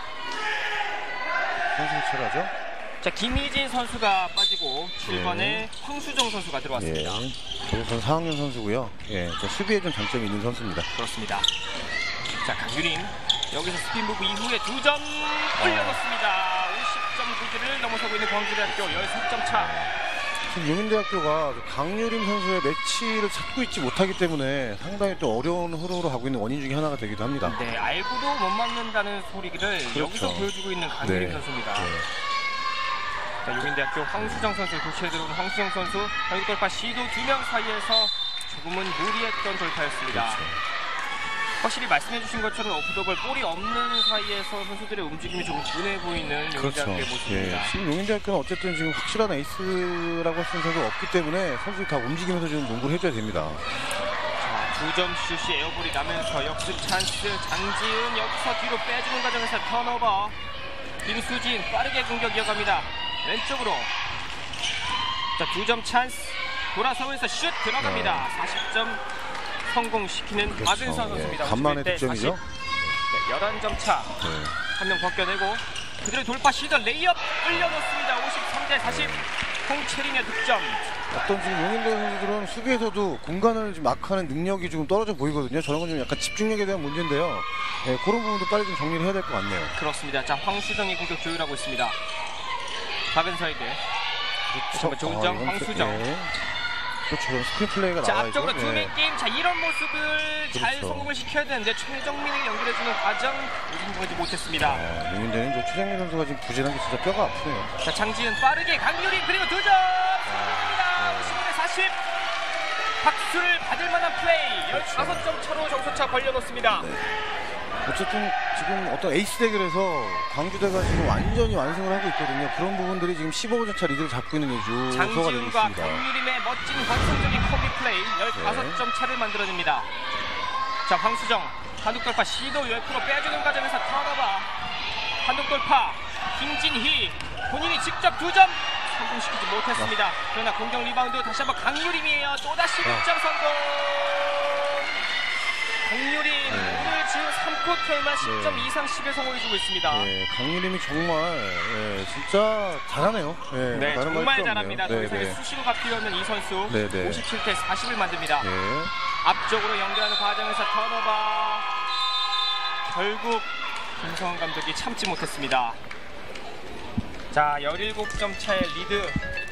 선수 교체하죠. 자, 김희진 선수가 빠지고 7번에 황수정 선수가 들어왔습니다. 예. 저는 4학년 선수고요. 예. 수비에 좀 장점이 있는 선수입니다. 그렇습니다. 자, 강유림 여기서 스핀 무브 이후에 2점 올려놓습니다. 50점 구지를 넘어서고 있는 광주대학교 13점 차. 지금 용인대학교가 강유림 선수의 매치를 찾고 있지 못하기 때문에 상당히 또 어려운 흐름으로 가고 있는 원인 중에 하나가 되기도 합니다. 네, 알고도 못 막는다는 소리를 그렇죠. 여기서 보여주고 있는 강유림 네. 선수입니다. 네. 자, 용인대학교 황수정 선수 교체에 들어온 황수정 선수 결국 돌파 시도 2명 사이에서 조금은 무리했던 돌파였습니다. 그렇죠. 확실히 말씀해주신 것처럼 오프더볼 볼이 없는 사이에서 선수들의 움직임이 조금 둔해 보이는 용인대학교의 그렇죠. 모습입니다. 예. 지금 용인대학교는 어쨌든 지금 확실한 에이스라고 할 수 있는 선수가 없기 때문에 선수들이 다 움직이면서 지금 농구를 해줘야 됩니다. 자, 2점 슛이 에어볼이 나면서 역습 찬스. 장지은 여기서 뒤로 빼주는 과정에서 턴오버. 김수진 빠르게 공격 이어갑니다. 왼쪽으로. 자, 2점 찬스. 돌아서면서 슛 들어갑니다. 40점 성공시키는 그렇죠. 박은선 선수입니다. 예. 간만의 51대 득점이죠. 40. 네, 11점 차. 네. 한 명 벗겨내고 그대로 돌파 시도 레이업 올려놓습니다. 53대 40. 홍채린의 득점. 어떤 지금 용인대 선수들은 수비에서도 공간을 좀 마크하는 능력이 좀 떨어져 보이거든요. 저런 건 좀 약간 집중력에 대한 문제인데요. 예, 그런 부분도 빨리 좀 정리를 해야 될 것 같네요. 그렇습니다. 자, 황수정이 공격 조율하고 있습니다. 박은서에게 한번 조은정, 황수정. 예. 그렇죠. 스크린 플레이가 자, 나와야죠. 앞쪽으로 두맨 게임. 자, 이런 모습을 잘 그렇죠. 성공을 시켜야 되는데 최정민을 연결해주는 과정 성공하지 못했습니다. 용인대는 저 최정민 선수가 지금 부진한 게 진짜 뼈가 아프네요. 자, 장지은 빠르게 강유림 그리고 2점 성공입니다. 55대 40. 박수를 받을 만한 플레이. 15점 차로 점수차 벌려놓습니다. 어쨌든 지금 어떤 에이스 대결에서 광주대가 지금 완전히 완승을 하고 있거든요. 그런 부분들이 지금 15점 차 리드를 잡고 있는 게 요소가 되고 장지훈과 있습니다. 강유림의 멋진 환상적인 콤비 플레이 15점 차를 만들어냅니다. 자, 황수정 한국 돌파 시도 10% 빼주는 과정에서 턴오버. 한국 돌파 김진희 본인이 직접 2점 성공시키지 못했습니다. 그러나 공격 리바운드 다시 한번 강유림이에요. 또다시 득점 성공. 강유림 오늘 지금 3쿼터에만 10점 이상 10에 성공해주고 있습니다. 네, 강유림이 정말 진짜 잘하네요. 네, 다른 정말 말도 잘합니다. 더 없네요. 이상의 수시로가 필요하면 이 선수 57대 40을 만듭니다. 네. 앞쪽으로 연결하는 과정에서 턴오버. 결국 김성원 감독이 참지 못했습니다. 자, 17점 차의 리드.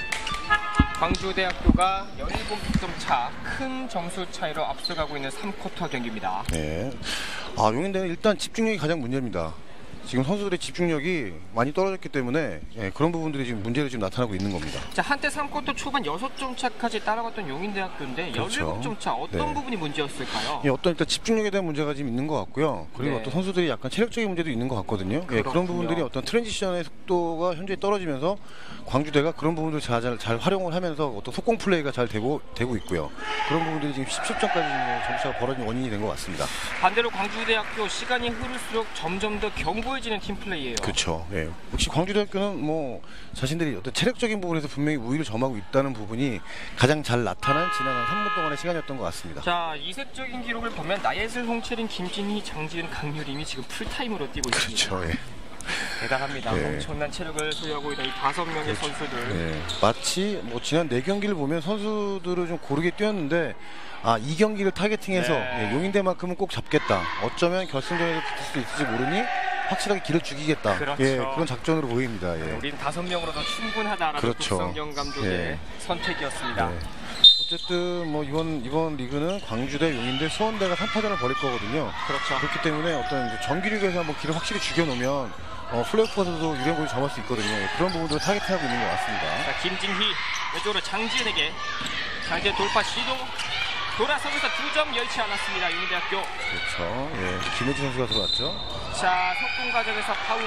광주대학교가 17점 차 큰 점수 차이로 앞서가고 있는 3쿼터 경기입니다. 네. 용인대는 일단 집중력이 가장 문제입니다. 지금 선수들의 집중력이 많이 떨어졌기 때문에 그런 부분들이 지금 문제로 지금 나타나고 있는 겁니다. 자, 한때 3쿼터 초반 6점 차까지 따라갔던 용인대학교인데 그렇죠. 17점 차 어떤 네. 부분이 문제였을까요? 어떤 일단 집중력에 대한 문제가 지금 있는 것 같고요. 그리고 네. 어떤 선수들이 약간 체력적인 문제도 있는 것 같거든요. 그런 그렇군요. 부분들이 어떤 트랜지션의 속도가 현재 떨어지면서 광주대가 그런 부분들을 잘 활용을 하면서 어떤 속공 플레이가 잘 되고 있고요. 그런 부분들이 지금 10점까지 점수가 벌어진 원인이 된 것 같습니다. 반대로 광주대학교 시간이 흐를수록 점점 더 견고해지는 팀 플레이예요. 그렇죠. 역시 광주대학교는 뭐 자신들이 어떤 체력적인 부분에서 분명히 우위를 점하고 있다는 부분이 가장 잘 나타난 지난 한 3분 동안의 시간이었던 것 같습니다. 자, 이색적인 기록을 보면 나예슬, 홍채린, 김진희, 장지은, 강유림이 지금 풀타임으로 뛰고 있습니다. 그렇죠. 대단합니다. 네. 엄청난 체력을 소유하고 있는 이 5명의 선수들. 마치 뭐 지난 4경기를 보면 선수들을 좀 고르게 뛰었는데 이 경기를 타겟팅해서 네. 용인대만큼은 꼭 잡겠다. 어쩌면 결승전에도 붙을 수 있을지 모르니 확실하게 길을 죽이겠다. 그렇죠. 그런 작전으로 보입니다. 우린 5명으로도 충분하다라는 그렇죠. 국성경 감독의 선택이었습니다. 어쨌든 뭐 이번 리그는 광주대, 용인대, 수원대가 3파전을 벌일 거거든요. 그렇죠. 그렇기 때문에 어떤 이제 정규리그에서 한번 길을 확실히 죽여놓으면 플레이오프에서도 유리한 골을 점할 수 있거든요. 그런 부분들을 타겟팅하고 있는 것 같습니다. 자, 김진희 왼쪽으로 장지은에게 장지은 돌파 시도. 돌아서면서 2점 여의치 않았습니다. 용인대학교. 그렇죠. 김혜지 선수가 들어왔죠. 자, 속공 과정에서 파울.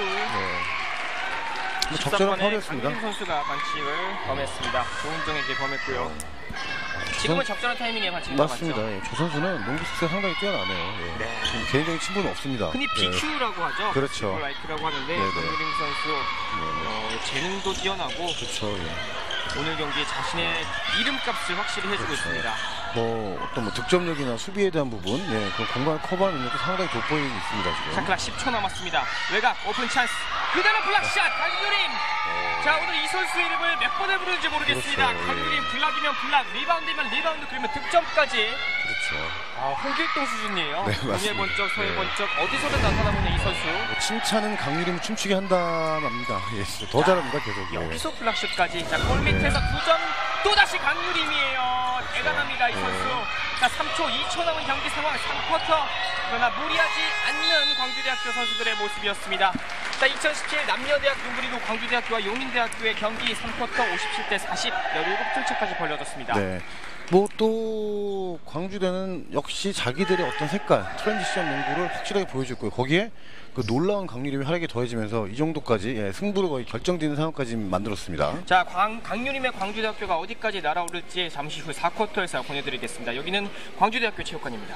뭐 적절한 13번의 파울이었습니다. 강민 선수가 반칙을 범했습니다. 조은정에게 범했고요. 지금은 적절한 타이밍에 반칙을 맞습니다. 범했죠. 조 선수는 농구 스킬이 상당히 뛰어나네요. 네. 지금 개인적인 친분은 없습니다. 흔히 BQ라고 하죠. 그렇죠. 라이크라고 하는데 네네. 강유림 선수 재능도 뛰어나고 그렇죠. 오늘 경기에 자신의 이름값을 확실히 해주고 있습니다. 어떤 득점력이나 수비에 대한 부분, 그런 공간을 커버하는 능력도 상당히 돋보이고 있습니다. 지금. 샤클락 10초 남았습니다. 외곽 오픈 찬스. 그대로 블락샷 강유림. 자, 오늘 이 선수 이름을 몇 번을 부르는지 모르겠습니다. 그렇죠. 강유림 블락이면 블락, 리바운드면 리바운드, 그러면 득점까지. 그렇죠. 홍길동 수준이에요. 네, 맞습니다. 동해 번쩍, 서해 번쩍 어디서든 나타나보는 이 선수. 칭찬은 강유림을 춤추게 한다랍니다. 더 잘합니다. 계속. 여기서 블락슛까지. 자, 골 밑에서 2점. 또다시 강유림이에요. 대단합니다, 이 선수. 자, 3초, 2초 남은 경기 상황 3쿼터. 그러나 무리하지 않는 광주대학교 선수들의 모습이었습니다. 자, 2017 남녀대학 농구리그 광주대학교와 용인대학교의 경기 3쿼터 57대 40, 17점 차까지 벌려졌습니다. 네. 또 광주대는 역시 자기들의 어떤 색깔, 트랜지션 농구를 확실하게 보여줬고요. 거기에 그 놀라운 강유림의 활약이 더해지면서 이 정도까지 승부를 거의 결정짓는 상황까지 만들었습니다. 자, 강유림의 광주대학교가 어디까지 날아오를지 잠시 후 4쿼터에서 보내드리겠습니다. 여기는 광주대학교 체육관입니다.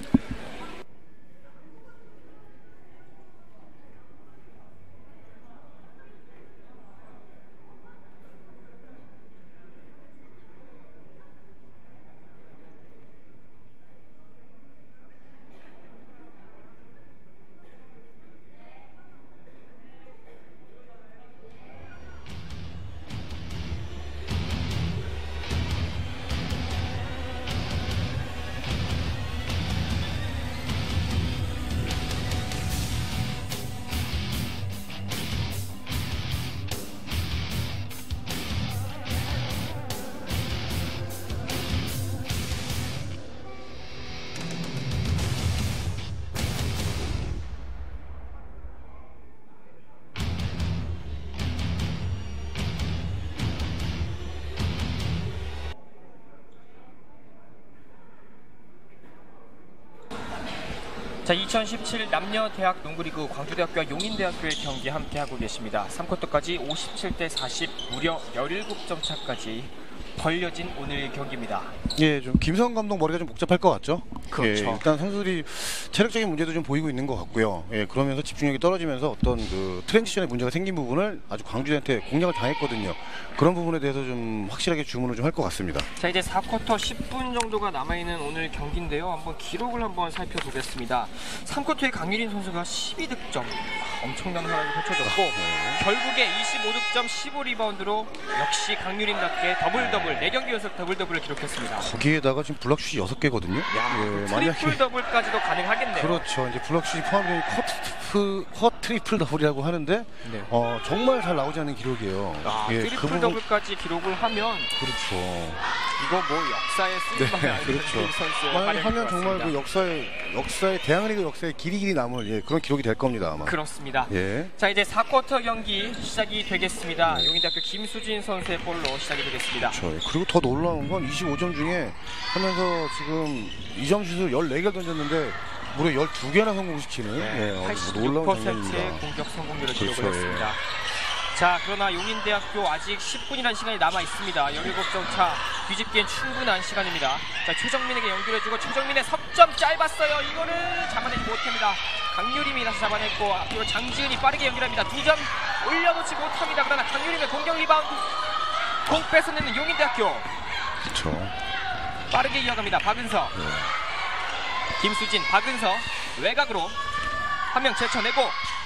자, 2017 남녀 대학 농구리그 광주대학교와 용인대학교의 경기 함께하고 계십니다. 3쿼터까지 57대 40, 무려 17점 차까지 벌려진 오늘 경기입니다. 좀 김성 감독 머리가 좀 복잡할 것 같죠? 그렇죠. 예, 일단 선수들이 체력적인 문제도 좀 보이고 있는 것 같고요. 예, 그러면서 집중력이 떨어지면서 어떤 그 트랜지션에 문제가 생긴 부분을 아주 광주대한테 공략을 당했거든요. 그런 부분에 대해서 좀 확실하게 주문을 좀 할 것 같습니다. 자, 이제 4쿼터 10분 정도가 남아있는 오늘 경기인데요. 한번 기록을 한번 살펴보겠습니다. 3쿼터에 강유린 선수가 12득점, 엄청난 활약이 펼쳐졌고 결국에 25득점 15리바운드로 역시 강유린답게 더블 4경기 연속 더블을 기록했습니다. 거기에다가 지금 블락슛이 6개거든요. 야, 트리플 더블까지도 가능하겠네요. 그렇죠. 이제 블락슛이 포함된 트리플 더블이라고 하는데 네. 정말 잘 나오지 않는 기록이에요. 트리플 더블까지 기록을 하면 그렇죠. 이거 뭐 역사에 쓰임받는 네, 그렇죠. 선수의 만약에 활약일 하면 것 정말 같습니다. 그 역사의 대한리그 역사에 길이 남을 그런 기록이 될 겁니다 아마. 그렇습니다. 예. 자, 이제 4쿼터 경기 시작이 되겠습니다. 용인대학교 김수진 선수의 볼로 시작이 되겠습니다. 그렇죠. 그리고 더 놀라운 건 25점 중에 하면서 지금 2점 슛을 14개를 던졌는데 무려 12개나 성공시키는 네, 아주 놀라운 86%의 장면입니다. 공격 성공률을 그렇죠, 기록을 했습니다. 자, 그러나 용인대학교 아직 10분이라는 시간이 남아 있습니다. 17점 차 뒤집기엔 충분한 시간입니다. 자, 최정민에게 연결해주고 최정민의 석점 짧았어요. 이거는 잡아내지 못합니다. 강유림이 다시 잡아냈고 앞으로 장지은이 빠르게 연결합니다. 2점 올려놓지 못합니다. 그러나 강유림의 공격 리바운드 공 뺏어내는 용인대학교. 그렇죠. 빠르게 이어갑니다. 박은서, 김수진, 박은서 외곽으로 한 명 제쳐내고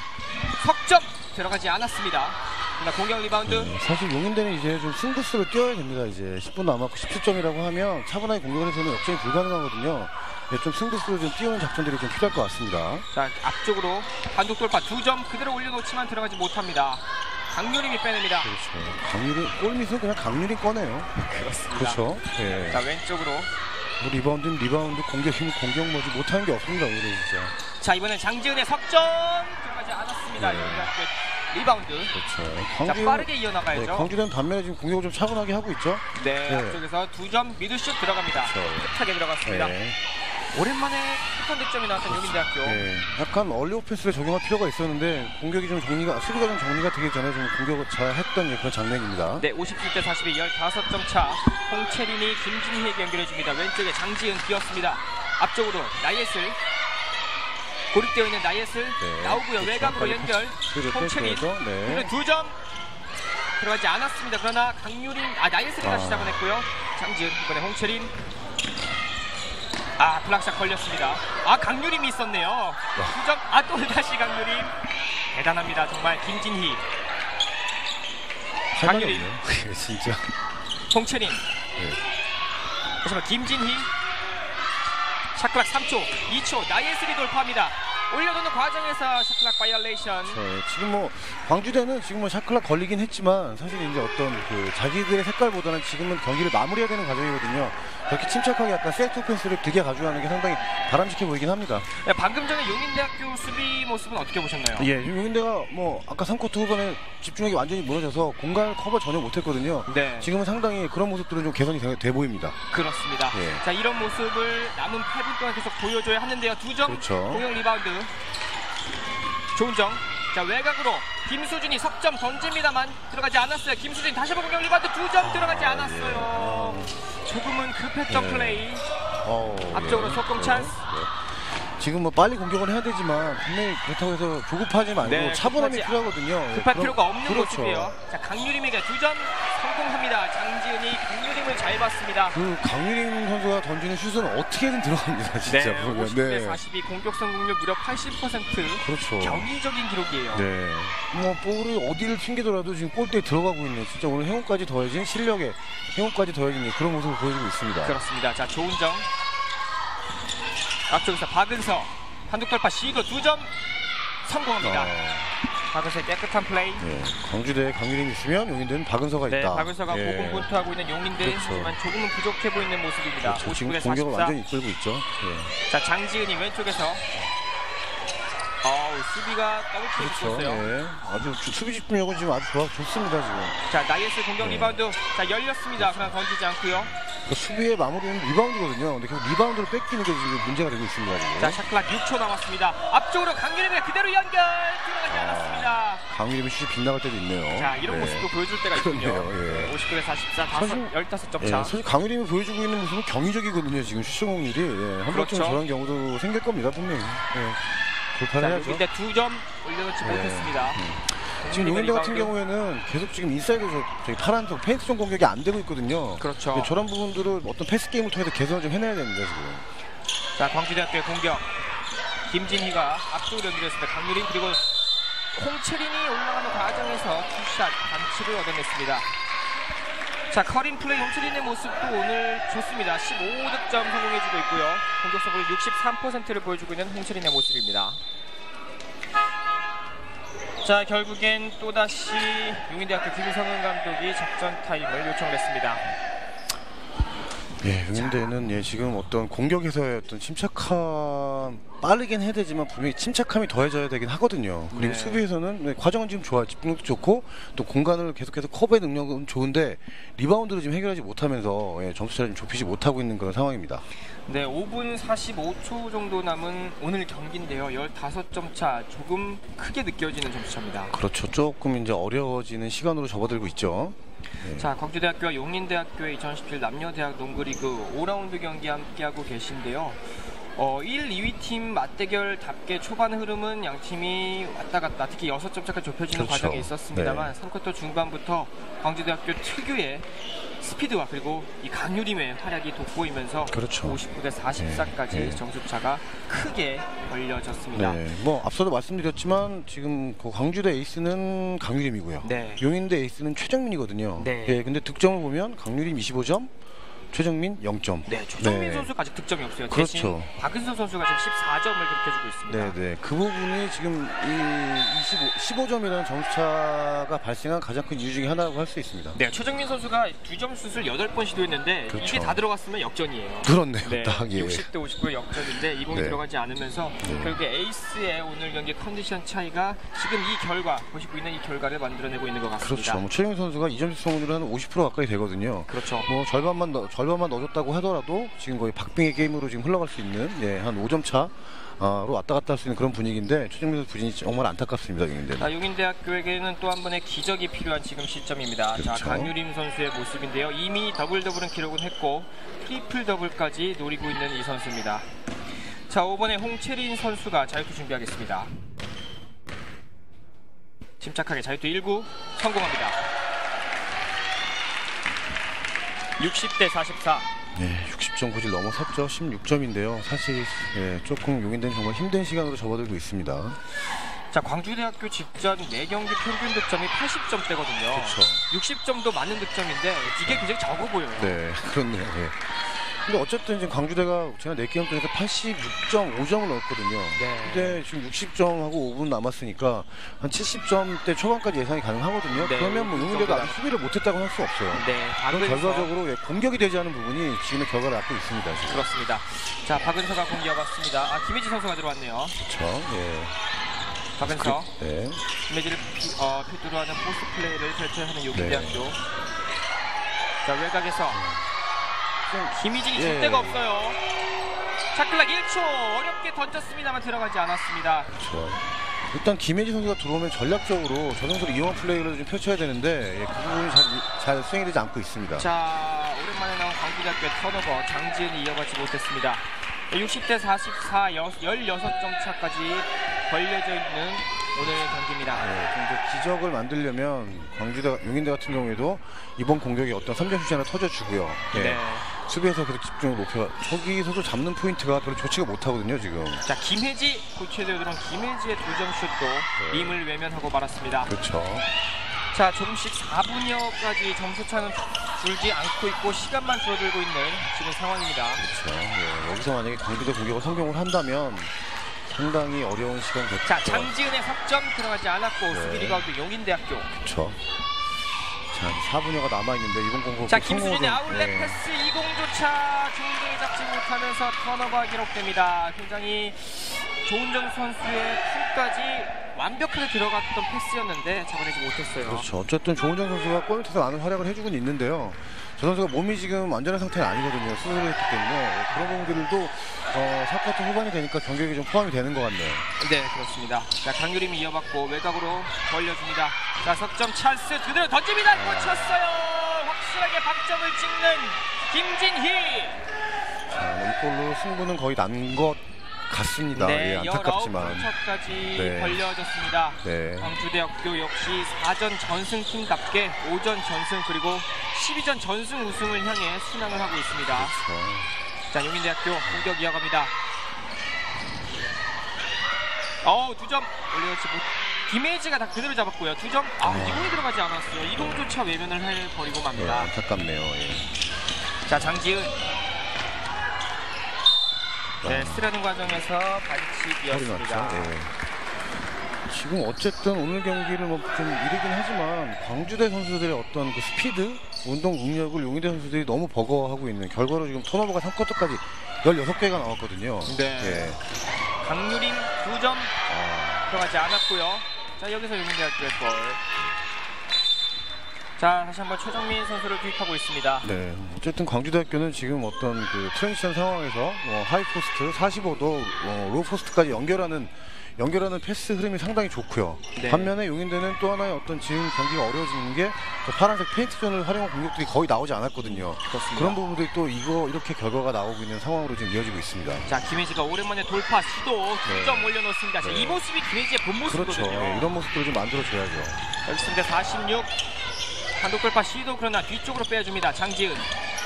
석점 들어가지 않았습니다. 그러나 공격 리바운드. 사실 용인대는 이제 좀 승부수를 띄워야 됩니다. 이제 10분 남았고 17점이라고 하면 차분하게 공격을 해서는 역전이 불가능하거든요. 좀 승부수를 좀 띄우는 작전들이 좀 필요할 것 같습니다. 자, 앞쪽으로 단독 돌파 2점 그대로 올려놓지만 들어가지 못합니다. 강유림이 빼냅니다. 그렇죠. 강유림 골밑은 그냥 강유림 꺼내요. 그렇습니다. 그렇죠. 예. 자, 왼쪽으로. 뭐 리바운드는 리바운드, 공격이면 공격 뭐지 못하는 게 없습니다 오늘 진짜. 자, 이번엔 장지은의 석점 들어가지 않았습니다. 네. 용인대학교 리바운드. 그렇죠. 자, 빠르게 이어나가야죠. 네, 광주대는 반면에 지금 공격을 좀 차분하게 하고 있죠. 네, 네. 앞쪽에서 2점 미들슛 들어갑니다. 그렇죠. 끝하게 들어갔습니다. 네. 오랜만에 패턴 득점이 나왔던 용인대학교. 네. 약간 얼리 오펜스를 적용할 필요가 있었는데 공격이 좀 수비가 좀 정리가 되기 전에 좀 공격을 잘 했던 그런 장면입니다. 네, 57대 42, 15점 차. 홍채린이 김진희에게 연결해줍니다. 왼쪽에 장지은 비었습니다. 앞쪽으로 나예슬. 고립되어 있는 나예슬 나오고요. 그렇죠. 외곽으로 연결. 홍채린. 네. 그리고 2점 들어가지 않았습니다. 그러나 강유린, 나예슬이 다시 잡아냈고요. 장지은, 이번에 홍채린. 블락샷 걸렸습니다. 강유림이 있었네요. 2점, 또 다시 강유림. 대단합니다. 정말 김진희. 강유림. 진짜. 홍채린. 다시 한번 김진희. 샤클락 3초, 2초, 나예슬이 돌파합니다. 올려놓는 과정에서 샤클락 바이올레이션. 지금 뭐 광주대는 지금 뭐 샤클락 걸리긴 했지만 사실 이제 어떤 그 자기들의 색깔보다는 지금은 경기를 마무리해야 되는 과정이거든요. 그렇게 침착하게 약간 세트 오펜스를 길게 가져가는 게 상당히 바람직해 보이긴 합니다. 네, 방금 전에 용인대학교 수비 모습은 어떻게 보셨나요? 예, 지금 용인대가 뭐 아까 3쿼터 후반에 집중력이 완전히 무너져서 공간을 커버 전혀 못했거든요. 네. 지금은 상당히 그런 모습들은 좀 개선이 돼 보입니다. 그렇습니다. 예. 자, 이런 모습을 남은 8분 동안 계속 보여줘야 하는데요. 2점 그렇죠. 공격 리바운드. 조은정. 자, 외곽으로 김수진이 석점 던집니다만 들어가지 않았어요. 김수진 다시 한번 공격 리바운드 2점 들어가지 않았어요. 조금은 급했던 플레이. 앞쪽으로 속공 찬스. 지금 뭐 빨리 공격을 해야 되지만 분명히 그렇다고 해서 조급하지 말고 네, 차분함이 급하지- 필요하거든요. 급할 그럼- 필요가 없는 그렇죠. 모습이에요. 자, 강유림에게 2점 성공합니다. 장지은이 강유림을 잘 봤습니다. 그 강유림 선수가 던지는 슛은 어떻게든 들어갑니다. 진짜 네, 보면. 50대 42 공격 성공률 무려 80%. 그렇죠. 경이적인 기록이에요. 네. 뭐 볼을 어디를 튕기더라도 지금 골대에 들어가고 있는 진짜 오늘 행운까지 더해진 실력에 행운까지 더해진 그런 모습을 보여주고 있습니다. 그렇습니다. 자, 조은정. 앞쪽에서 박은서. 한국 돌파 시도 2점 성공합니다. 박은서의 깨끗한 플레이. 네. 광주대 강유림이 있으면 용인대는 박은서가 네, 있다. 박은서가 예. 고군분투하고 있는 용인대. 그렇죠. 하지만 조금은 부족해 보이는 모습입니다. 그렇죠. 지금 59대 공격을 44. 완전히 이끌고 있죠. 예. 자, 장지은이 왼쪽에서. 수비가 더블킥이 그렇죠. 있었어요. 예. 아주 수비 집중력은 지금 아주 좋습니다 지금. 자, 나이스 공격 네. 리바운드. 자, 열렸습니다. 그러나 던지지 않고요. 그 수비의 마무리는 리바운드거든요. 근데 계속 리바운드를 뺏기는 게 지금 문제가 되고 있습니다. 지금. 자, 샤클락 6초 남았습니다. 앞쪽으로 강유림이 그대로 연결 들어가지 않았습니다. 강유림이 슛이 빗나갈 때도 있네요. 자, 이런 모습도 보여줄 때가 있군요. 그러네요. 예. 59대 44, 사실- 15점 예, 차. 사실 강유림이 보여주고 있는 모습은 경이적이거든요. 지금 슛 성공률이 한 그렇죠. 번쯤 저런 경우도 생길 겁니다. 분명히. 돌파를 해야죠. 용인대 2점 올려놓지 못했습니다. 지금 용인대 같은 리바운드. 경우에는 계속 지금 인사이드 저기 파란색 페인트존 공격이 안 되고 있거든요. 그렇죠. 네, 저런 부분들을 어떤 패스 게임을 통해서 개선을 좀 해내야 됩니다. 지금. 자, 광주대학교의 공격. 김진희가 앞쪽으로 연결했습니다. 강유림 그리고 홍채린이 올라가는 과정에서 투샷 반칙을 얻어냈습니다. 자, 커링 플레이 홍채린의 모습도 오늘 좋습니다. 15득점 성공해주고 있고요. 공격 성공률 63%를 보여주고 있는 홍채린의 모습입니다. 자, 결국엔 또다시 용인대학교 김성은 감독이 작전 타임을 요청을 했습니다. 예, 용인대는 지금 어떤 공격에서의 어떤 침착함 빠르긴 해야 되지만 분명히 침착함이 더해져야 되긴 하거든요. 그리고 네. 수비에서는 과정은 지금 좋아요. 집중력도 좋고 또 공간을 계속해서 커버의 능력은 좋은데 리바운드를 지금 해결하지 못하면서 점수차를 좀 좁히지 못하고 있는 그런 상황입니다. 네, 5분 45초 정도 남은 오늘 경기인데요. 15점 차, 조금 크게 느껴지는 점수차입니다. 그렇죠. 조금 이제 어려워지는 시간으로 접어들고 있죠. 자, 광주대학교와 용인대학교의 2017 남녀대학 농구리그 5라운드 경기 함께하고 계신데요. 1, 2위 팀 맞대결답게 초반 흐름은 양 팀이 왔다 갔다 특히 6점 차까지 좁혀지는 그렇죠. 과정이 있었습니다만 3쿼터 중반부터 광주대학교 특유의 스피드와 그리고 이 강유림의 활약이 돋보이면서 그렇죠. 59대 44까지 네. 점수차가 크게 벌려졌습니다. 네, 뭐 앞서도 말씀드렸지만 지금 그 광주대 에이스는 강유림이고요. 네. 용인대 에이스는 최정민이거든요. 네. 예, 근데 득점을 보면 강유림 25점, 최정민 0점. 네, 최정민 네. 선수가 아직 득점이 없어요. 그렇죠. 대신 박은선 선수가 지금 14점을 기록해주고 있습니다. 네, 그 부분이 지금 이 15점이라는 점수차가 발생한 가장 큰 이유 중에 하나라고 할 수 있습니다. 네, 최정민 선수가 2점 슛을 8번 시도했는데 그렇죠. 이게 다 들어갔으면 역전이에요. 그렇네요. 네, 딱 예. 60대 59의 역전인데 이 공이 네. 들어가지 않으면서 결국에 에이스의 오늘 경기 컨디션 차이가 지금 이 결과 보시고 있는 이 결과를 만들어내고 있는 것 같습니다. 그렇죠. 뭐 최정민 선수가 2점 성공률은 한 50% 가까이 되거든요. 그렇죠. 뭐 절반만 넣어줬다고 하더라도 지금 거의 박빙의 게임으로 지금 흘러갈 수 있는 한 5점 차로 왔다 갔다 할 수 있는 그런 분위기인데 최정민 선수 부진이 정말 안타깝습니다. 용인대는. 자, 용인대학교에게는 또 한 번의 기적이 필요한 지금 시점입니다. 그렇죠. 자, 강유림 선수의 모습인데요. 이미 더블은 기록은 했고 트리플 더블까지 노리고 있는 이 선수입니다. 자, 5번에 홍채린 선수가 자유투 준비하겠습니다. 침착하게 자유투 1구 성공합니다. 60대 44. 네, 60점 고지를 넘어섰죠. 16점인데요. 사실 조금 용인대는 정말 힘든 시간으로 접어들고 있습니다. 자, 광주대학교 직전 4경기 평균 득점이 80점대거든요. 그렇죠. 60점도 많은 득점인데 이게 굉장히 적어 보여요. 네, 그렇네요. 예. 근데 어쨌든 지금 강주대가 제가 4게임 통해서 86.5점을 넣었거든요. 네. 근데 지금 60점하고 5분 남았으니까 한 70점대 초반까지 예상이 가능하거든요. 네, 그러면 뭐 용인대가 아직 수비를 못했다고 할 수 없어요. 네, 그럼 박은서. 결과적으로 공격이 되지 않은 부분이 지금의 결과를 낳고 있습니다. 지금. 그렇습니다. 자, 박은서가 공격왔습니다. 아, 김혜지 선수가 들어왔네요. 그렇죠. 예. 박은서. 네. 김혜지를 필두로 하는 포스트 플레이를 펼쳐야 하는 용인대학교. 자, 외곽에서 김희진이 줄 예. 데가 없어요. 샤클락 1초 어렵게 던졌습니다만 들어가지 않았습니다. 그렇죠. 일단 김혜지 선수가 들어오면 전략적으로 저 선수를 이용한 플레이를 좀 펼쳐야 되는데 그 부분이 잘 수행이 되지 않고 있습니다. 자, 오랜만에 나온 광주대학교의 턴오버 장지은이 이어가지 못했습니다. 60대 44 16점 차까지 벌려져 있는 오늘 경기입니다. 네, 좀 이제 기적을 만들려면 용인대 같은 경우에도 이번 공격에 어떤 3점 슛이 하나 터져주고요. 네. 수비에서 계속 집중을 높여 저기서도 잡는 포인트가 별로 좋지가 못하거든요 지금. 자, 김혜지 교체되어 들어온 김혜지의 2점 슛도 림을 외면하고 말았습니다. 그렇죠. 자, 조금씩 4분여까지 점수차는 줄지 않고 있고 시간만 줄어들고 있는 지금 상황입니다. 그렇죠. 예, 여기서 만약에 강주대 공격을 성공을 한다면 상당히 어려운 시간이 됐죠. 자, 장지은의 석점 들어가지 않았고 네. 수비 리바운드 용인대학교. 그렇죠. 자, 4분여가 남아있는데 이번 공격 자, 김수진의 아웃렛 패스 2공조차 중동이 잡지 못하면서 턴오버가 기록됩니다. 굉장히 조은정 선수의 툴까지 완벽하게 들어갔던 패스였는데 잡아내지 못했어요. 그렇죠. 어쨌든 조은정 선수가 골밑에서 많은 활약을 해주고 있는데요. 저 선수가 몸이 지금 완전한 상태는 아니거든요. 수술을 했기 때문에 그런 부분들도 4쿼터 후반이 되니까 경기에 좀 포함이 되는 것 같네요. 네, 그렇습니다. 자, 강유림이 이어받고 외곽으로 벌려줍니다. 자, 석점 찬스 그대로 던집니다. 꽂혔어요. 확실하게 박점을 찍는 김진희. 자, 이 골로 승부는 거의 난 것 같습니다. 네, 예, 안타깝지만. 19쿼터까지 네. 벌려졌습니다. 네. 광주대학교 역시 4전 전승팀답게 5전 전승 그리고 12전 전승 우승을 향해 순항을 하고 있습니다. 그렇죠. 자, 용인대학교 공격 이어갑니다. 2점 올려놓지 못. 김혜지가 다 그대로 잡았고요. 2점. 이공이 들어가지 않았어요. 이공조차 외면을 해버리고 네, 맙니다. 안타깝네요. 예. 자, 장지은. 네, 쓰려는 과정에서 반칙이었습니다. 예. 지금 어쨌든 오늘 경기를 뭐 좀 이르긴 하지만 광주대 선수들의 어떤 그 스피드, 운동 능력을 용인대 선수들이 너무 버거워하고 있는 결과로 지금 턴오버가 3쿼터까지 16개가 나왔거든요. 네. 예. 강유림 2점 들어가지 않았고요. 자, 여기서 용인대학교의 골. 자, 다시 한번 최정민 선수를 투입하고 있습니다. 네. 어쨌든 광주대학교는 지금 어떤 그 트랜지션 상황에서 하이 포스트 45도 로우 포스트까지 연결하는 패스 흐름이 상당히 좋고요. 네. 반면에 용인대는 또 하나의 어떤 지금 경기가 어려워지는 게 파란색 페인트 존을 활용한 공격들이 거의 나오지 않았거든요. 그렇습니다. 그런 부분들이 또 이렇게 결과가 나오고 있는 상황으로 지금 이어지고 있습니다. 자, 김혜지가 오랜만에 돌파 시도 2점 올려놓습니다. 자, 네. 이 모습이 김혜지의 본 모습이거든요. 그렇죠. 네, 이런 모습들을 좀 만들어줘야죠. 결승대 46 단독 돌파 시도 그러나 뒤쪽으로 빼줍니다. 장지은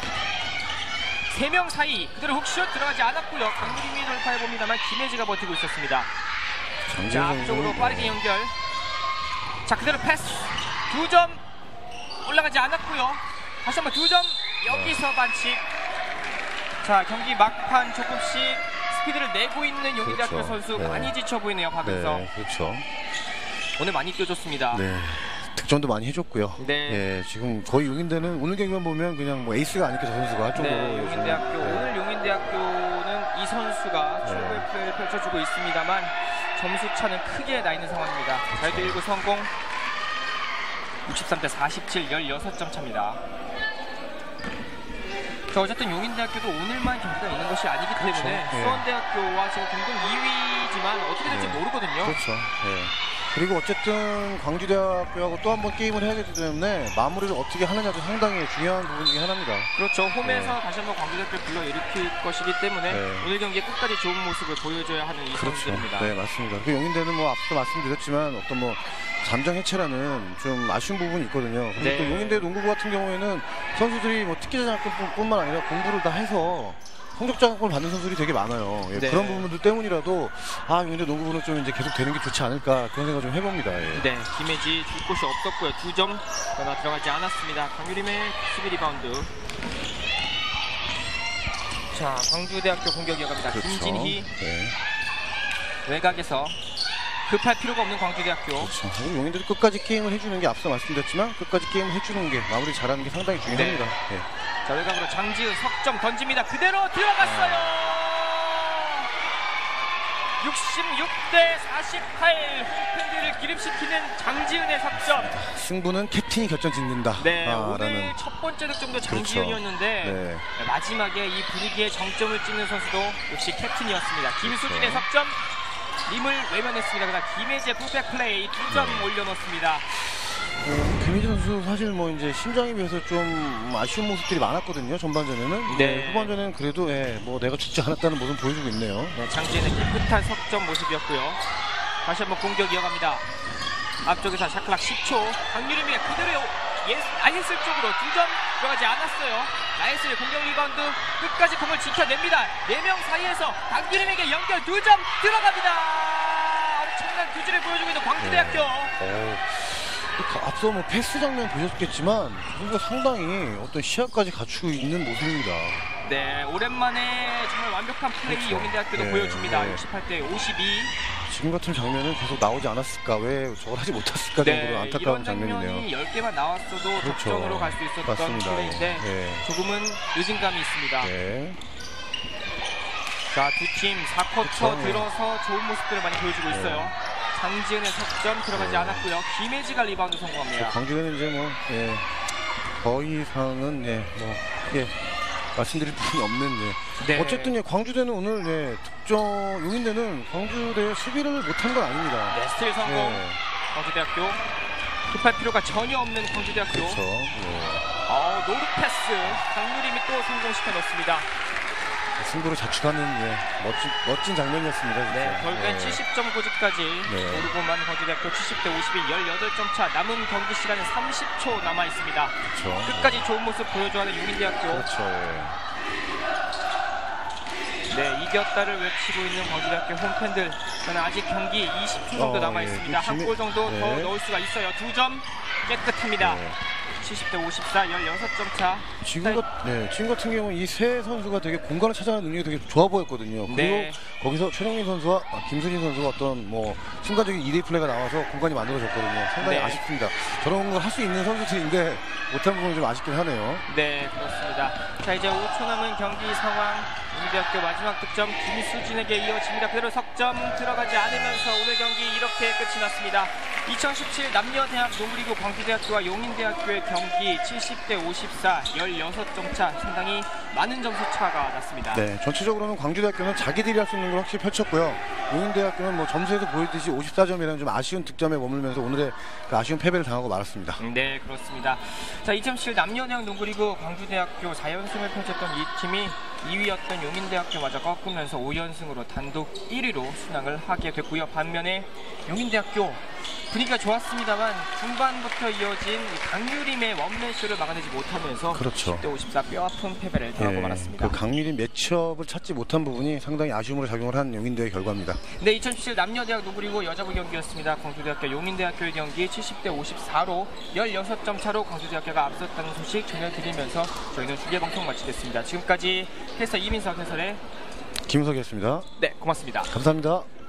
3명 사이 그대로 훅슛 들어가지 않았고요. 강유림이 돌파해봅니다만 김혜지가 버티고 있었습니다. 자, 앞쪽으로 빠르게 연결. 자, 그대로 패스 2점 올라가지 않았고요. 다시 한번 2점 여기서 반칙. 자, 경기 막판 조금씩 스피드를 내고 있는 용인대학교 그렇죠. 선수 네. 많이 지쳐 보이네요. 박은서. 네, 그렇죠. 오늘 많이 뛰어줬습니다. 네. 득점도 많이 해줬고요. 네. 예, 지금 거의 용인대는 오늘 경기만 보면 그냥 뭐 에이스가 아닐까 저 선수가 할 정도로. 네, 용인대학교 오늘 용인대학교는 이 선수가 최고의 플레이를 펼쳐주고 있습니다만 점수 차는 크게 나 있는 상황입니다. 자유투 1구 성공. 63대 47, 16점 차입니다. 자, 어쨌든 용인대학교도 오늘만 경기가 있는 것이 아니기 때문에 네. 수원대학교와 지금 공동 2위지만 어떻게 될지 모르거든요. 그렇죠. 예. 그리고 어쨌든 광주대학교하고 또 한 번 게임을 해야 되기 때문에 마무리를 어떻게 하느냐도 상당히 중요한 부분 중에 하나입니다. 그렇죠. 홈에서 다시 한번 광주대학교를 불러일으킬 것이기 때문에 네. 오늘 경기에 끝까지 좋은 모습을 보여줘야 하는 이 선수들입니다. 네, 맞습니다. 그 용인대는 뭐 앞서 말씀드렸지만 어떤 뭐 잠정 해체라는 좀 아쉬운 부분이 있거든요. 근데 네. 또 용인대 농구부 같은 경우에는 선수들이 뭐 특기자장학금뿐만 아니라 공부를 다 해서 성적장학금을 받는 선수들이 되게 많아요. 예, 네. 그런 부분들 때문이라도 용인대 농구부는 좀 이제 계속 되는 게 좋지 않을까 그런 생각 좀 해봅니다. 예. 네, 김혜지 줄 곳이 없었고요. 2점 그러나 들어가지 않았습니다. 강유림의 수비 리바운드. 자, 광주대학교 공격 이어갑니다. 그렇죠. 김진희 네. 외곽에서 급할 필요가 없는 광주대학교. 그렇죠. 용인대도 끝까지 게임을 해주는 게 앞서 말씀드렸지만 끝까지 게임을 해주는 게 마무리 잘하는 게 상당히 중요합니다. 네. 자, 외곽으로 장지은 석점 던집니다. 그대로 들어갔어요. 66대 48 홈팬들을 기립시키는 장지은의 석점. 승부는 캡틴이 결정짓는다. 네, 오늘 라는. 첫 번째 득점도 장지은이었는데 네. 마지막에 이 분위기에 정점을 찍는 선수도 역시 캡틴이었습니다. 김수진의 석점 림을 외면했습니다. 그러나 김혜지의 풋백 플레이 2점 올려놓습니다. 김희재 선수 사실 뭐 이제 심장에 비해서 좀 아쉬운 모습들이 많았거든요. 전반전에는. 네. 후반전에는 그래도 뭐 내가 죽지 않았다는 모습 보여주고 있네요. 네, 장지은의 깨끗한 석점 모습이었고요. 다시 한번 공격 이어갑니다. 앞쪽에서 샤클락 10초. 강유림이 그대로 라이슬 쪽으로 2점 들어가지 않았어요. 라이슬의 공격 리바운드 끝까지 공을 지켜냅니다. 4명 사이에서 강유림에게 연결 2점 들어갑니다. 엄청난 규지를 보여주고 있는 광주대학교. 앞서 뭐 패스 장면 보셨겠지만 선수가 상당히 어떤 시야까지 갖추고 있는 모습입니다. 네, 오랜만에 정말 완벽한 플레이 그렇죠. 용인대학교도 네, 보여줍니다. 네. 68대 52. 지금 같은 장면은 계속 나오지 않았을까, 왜 저걸 하지 못했을까 정도로 안타까운 이런 장면이네요. 장면이 10개만 나왔어도 그렇죠. 적정으로 갈 수 있었던 맞습니다. 플레이인데 네. 조금은 늦은 감이 있습니다. 네. 자, 두 팀 4쿼터 그렇죠. 들어서 좋은 모습들을 많이 보여주고 있어요. 장지은의 석점 들어가지 않았고요. 김혜지가 리바운드 성공합니다. 광주는 이제 뭐 더 이상은 예, 말씀드릴 부분이 없는 네. 어쨌든 광주대는 오늘 득점 용인대는 광주대의 수비를 못한 건 아닙니다. 네, 스틸 성공. 네. 광주대학교 급할 필요가 전혀 없는 광주대학교. 그렇죠. 노루 패스 강유림이 또 성공시켜 넣습니다. 승부를 자축하는 멋진 장면이었습니다. 진짜. 네, 결국엔 70점 고지까지 오르고만 광주대학교 70대 51 18점 차. 남은 경기 시간은 30초 남아 있습니다. 그렇죠. 끝까지 좋은 모습 보여줘야 하는 용인대학교. 그렇죠. 네, 이겼다를 외치고 있는 광주대학교 홈팬들. 저는 아직 경기 20초 정도 남아 있습니다. 한 골 정도 더 넣을 수가 있어요. 2점 깨끗합니다. 70대 54 16점 차. 지금 같은 경우는 이 세 선수가 되게 공간을 찾아가는 능력이 되게 좋아 보였거든요. 그리고 네. 거기서 최정민 선수와 김순진 선수가 어떤 순간적인 2대 플레이가 나와서 공간이 만들어졌거든요. 상당히 네. 아쉽습니다. 저런 걸 할 수 있는 선수들인데 못한 부분이 좀 아쉽긴 하네요. 네, 그렇습니다. 자, 이제 5초 남은 경기 상황. 용인대학교 마지막 득점 김수진에게 이어집니다. 그대로 석점 들어가지 않으면서 오늘 경기 이렇게 끝이 났습니다. 2017 남녀대학 농구리그 광주대학교와 용인대학교의 경기 70대 54 16점 차. 상당히 많은 점수 차가 났습니다. 네, 전체적으로는 광주대학교는 자기들이 할 수 있는 걸 확실히 펼쳤고요. 용인대학교는 점수에도 보이듯이 54점이라는 좀 아쉬운 득점에 머물면서 오늘의 그 아쉬운 패배를 당하고 말았습니다. 네, 그렇습니다. 자, 2017 남녀대학 농구리그 광주대학교 4연승을 펼쳤던 이 팀이 2위였던 용인대학교마저 꺾으면서 5연승으로 단독 1위로 순항을 하게 됐고요. 반면에 용인대학교 분위기가 좋았습니다만 중반부터 이어진 강유림의 원맨쇼를 막아내지 못하면서 그렇죠. 10대 54 뼈아픈 패배를 당하고 말았습니다. 그 강유림 매치업을 찾지 못한 부분이 상당히 아쉬움으로 작용을 한 용인대의 결과입니다. 네, 2017 남녀대학 농구리그 여자부 경기였습니다. 광주대학교 용인대학교의 경기 70대 54로 16점 차로 광주대학교가 앞섰다는 소식 전해드리면서 저희는 중계방송 마치겠습니다. 지금까지 해설 이민석 해설의 김석이었습니다. 네, 고맙습니다. 감사합니다.